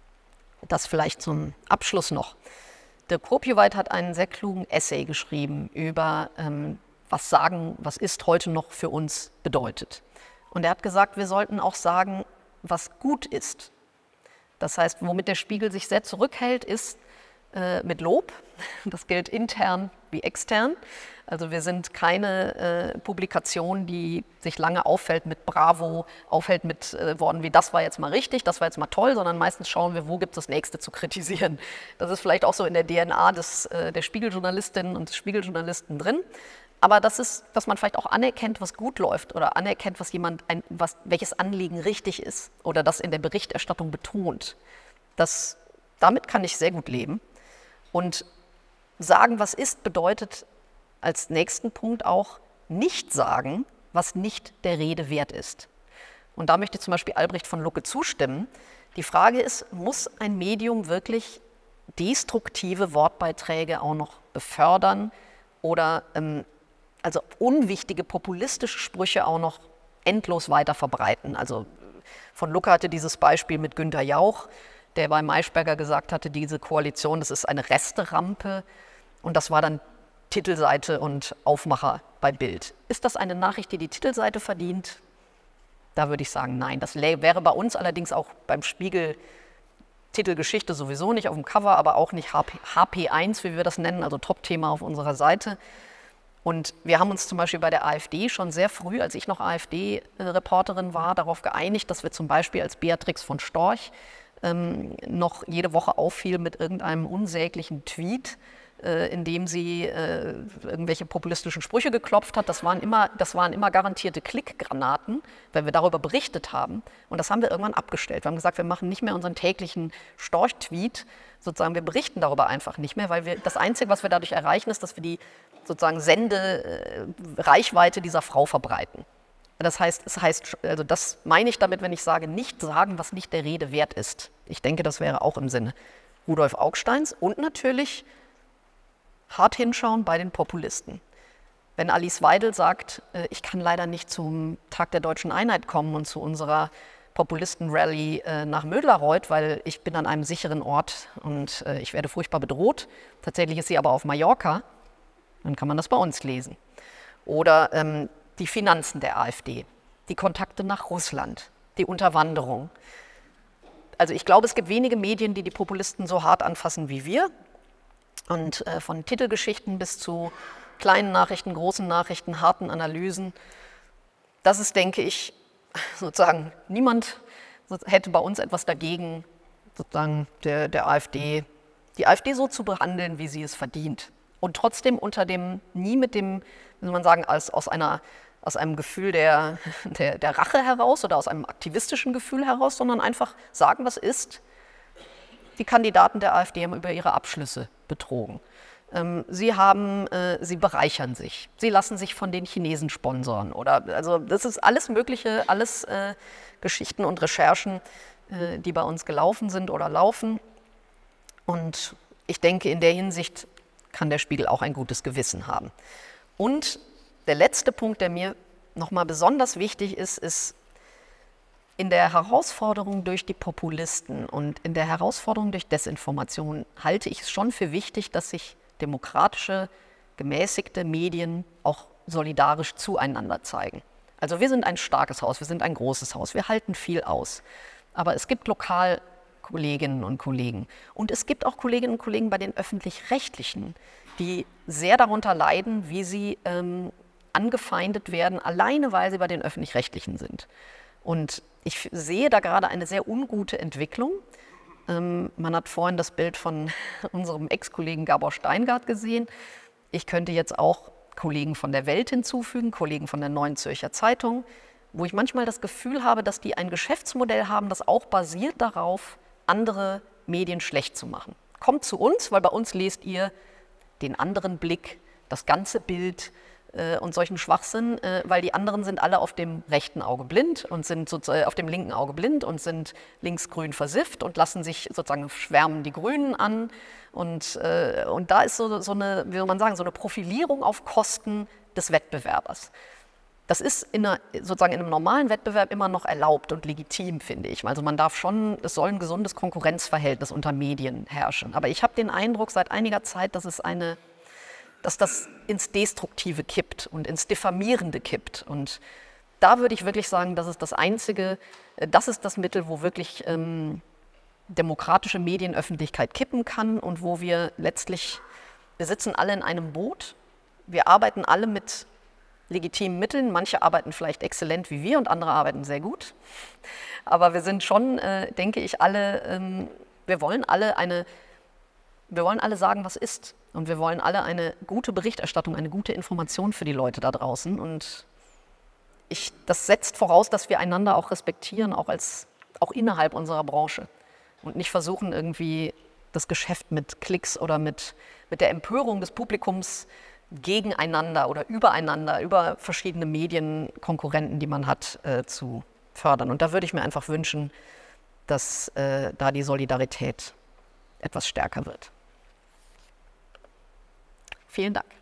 Das vielleicht zum Abschluss noch. Dirk Kopjeweit hat einen sehr klugen Essay geschrieben über ähm, was sagen, was ist heute noch für uns bedeutet. Und er hat gesagt, wir sollten auch sagen, was gut ist. Das heißt, womit der Spiegel sich sehr zurückhält, ist äh, mit Lob. Das gilt intern wie extern. Also wir sind keine äh, Publikation, die sich lange auffällt mit Bravo, aufhält mit äh, Worten wie das war jetzt mal richtig, das war jetzt mal toll, sondern meistens schauen wir, wo gibt es das Nächste zu kritisieren. Das ist vielleicht auch so in der D N A des, äh, der Spiegeljournalistinnen und des Spiegeljournalisten drin. Aber das ist, dass man vielleicht auch anerkennt, was gut läuft oder anerkennt, was jemand, ein, was, welches Anliegen richtig ist oder das in der Berichterstattung betont. Das, damit kann ich sehr gut leben. Und sagen, was ist, bedeutet als nächsten Punkt auch nicht sagen, was nicht der Rede wert ist. Und da möchte ich zum Beispiel Albrecht von Lucke zustimmen. Die Frage ist, muss ein Medium wirklich destruktive Wortbeiträge auch noch befördern oder ähm, also unwichtige populistische Sprüche auch noch endlos weiter verbreiten. Also von Lucke hatte dieses Beispiel mit Günther Jauch, der bei Maischberger gesagt hatte, diese Koalition, das ist eine Resterampe und das war dann Titelseite und Aufmacher bei Bild. Ist das eine Nachricht, die die Titelseite verdient? Da würde ich sagen, nein. Das wäre bei uns allerdings auch beim Spiegel Titelgeschichte sowieso nicht auf dem Cover, aber auch nicht H P eins, wie wir das nennen, also Top-Thema auf unserer Seite. Und wir haben uns zum Beispiel bei der AfD schon sehr früh, als ich noch AfD-Reporterin war, darauf geeinigt, dass wir zum Beispiel als Beatrix von Storch ähm, noch jede Woche auffiel mit irgendeinem unsäglichen Tweet, äh, in dem sie äh, irgendwelche populistischen Sprüche geklopft hat. Das waren immer, das waren immer garantierte Klickgranaten, weil wir darüber berichtet haben. Und das haben wir irgendwann abgestellt. Wir haben gesagt, wir machen nicht mehr unseren täglichen Storch-Tweet, sozusagen, wir berichten darüber einfach nicht mehr, weil wir das Einzige, was wir dadurch erreichen, ist, dass wir die sozusagen Sende-Reichweite dieser Frau verbreiten. Das heißt, es heißt, also das meine ich damit, wenn ich sage, nicht sagen, was nicht der Rede wert ist. Ich denke, das wäre auch im Sinne Rudolf Augsteins und natürlich hart hinschauen bei den Populisten. Wenn Alice Weidel sagt, ich kann leider nicht zum Tag der Deutschen Einheit kommen und zu unserer Populisten-Rallye nach Mödlareuth, weil ich bin an einem sicheren Ort und ich werde furchtbar bedroht. Tatsächlich ist sie aber auf Mallorca. Dann kann man das bei uns lesen. Oder ähm, die Finanzen der AfD, die Kontakte nach Russland, die Unterwanderung. Also ich glaube, es gibt wenige Medien, die die Populisten so hart anfassen wie wir. Und äh, von Titelgeschichten bis zu kleinen Nachrichten, großen Nachrichten, harten Analysen. Das ist, denke ich, sozusagen niemand hätte bei uns etwas dagegen, sozusagen der, der AfD, die AfD so zu behandeln, wie sie es verdient. Und trotzdem unter dem, nie mit dem, wie soll man sagen, als aus, einer, aus einem Gefühl der, der, der Rache heraus oder aus einem aktivistischen Gefühl heraus, sondern einfach sagen, was ist. Die Kandidaten der AfD haben über ihre Abschlüsse betrogen. Ähm, sie, haben, äh, sie bereichern sich. Sie lassen sich von den Chinesen sponsoren. Oder, also das ist alles Mögliche, alles äh, Geschichten und Recherchen, äh, die bei uns gelaufen sind oder laufen. Und ich denke, in der Hinsicht kann der Spiegel auch ein gutes Gewissen haben. Und der letzte Punkt, der mir nochmal besonders wichtig ist, ist in der Herausforderung durch die Populisten und in der Herausforderung durch Desinformation halte ich es schon für wichtig, dass sich demokratische, gemäßigte Medien auch solidarisch zueinander zeigen. Also wir sind ein starkes Haus, wir sind ein großes Haus, wir halten viel aus. Aber es gibt lokal Kolleginnen und Kollegen. Und es gibt auch Kolleginnen und Kollegen bei den Öffentlich-Rechtlichen, die sehr darunter leiden, wie sie ähm, angefeindet werden, alleine weil sie bei den Öffentlich-Rechtlichen sind. Und ich sehe da gerade eine sehr ungute Entwicklung. Ähm, man hat vorhin das Bild von unserem Ex-Kollegen Gabor Steingart gesehen. Ich könnte jetzt auch Kollegen von der Welt hinzufügen, Kollegen von der Neuen Zürcher Zeitung, wo ich manchmal das Gefühl habe, dass die ein Geschäftsmodell haben, das auch basiert darauf, andere Medien schlecht zu machen. Kommt zu uns, weil bei uns lest ihr den anderen Blick, das ganze Bild äh, und solchen Schwachsinn, äh, weil die anderen sind alle auf dem rechten Auge blind und sind sozusagen auf dem linken Auge blind und sind linksgrün versifft und lassen sich sozusagen schwärmen die Grünen an. Und, äh, und da ist so, so eine, wie soll man sagen, so eine Profilierung auf Kosten des Wettbewerbers. Das ist in einer, sozusagen in einem normalen Wettbewerb immer noch erlaubt und legitim, finde ich. Also man darf schon, es soll ein gesundes Konkurrenzverhältnis unter Medien herrschen. Aber ich habe den Eindruck seit einiger Zeit, dass es eine, dass das ins Destruktive kippt und ins Diffamierende kippt. Und da würde ich wirklich sagen, das ist das einzige, das ist das Mittel, wo wirklich ähm, demokratische Medienöffentlichkeit kippen kann und wo wir letztlich, wir sitzen alle in einem Boot, wir arbeiten alle mit legitimen Mitteln. Manche arbeiten vielleicht exzellent wie wir und andere arbeiten sehr gut. Aber wir sind schon, äh, denke ich, alle, ähm, wir wollen alle eine, wir wollen alle sagen, was ist. Und wir wollen alle eine gute Berichterstattung, eine gute Information für die Leute da draußen. Und ich, das setzt voraus, dass wir einander auch respektieren, auch, als, auch innerhalb unserer Branche. Und nicht versuchen, irgendwie das Geschäft mit Klicks oder mit, mit der Empörung des Publikums gegeneinander oder übereinander, über verschiedene Medienkonkurrenten, die man hat, äh, zu fördern. Und da würde ich mir einfach wünschen, dass äh, da die Solidarität etwas stärker wird. Vielen Dank.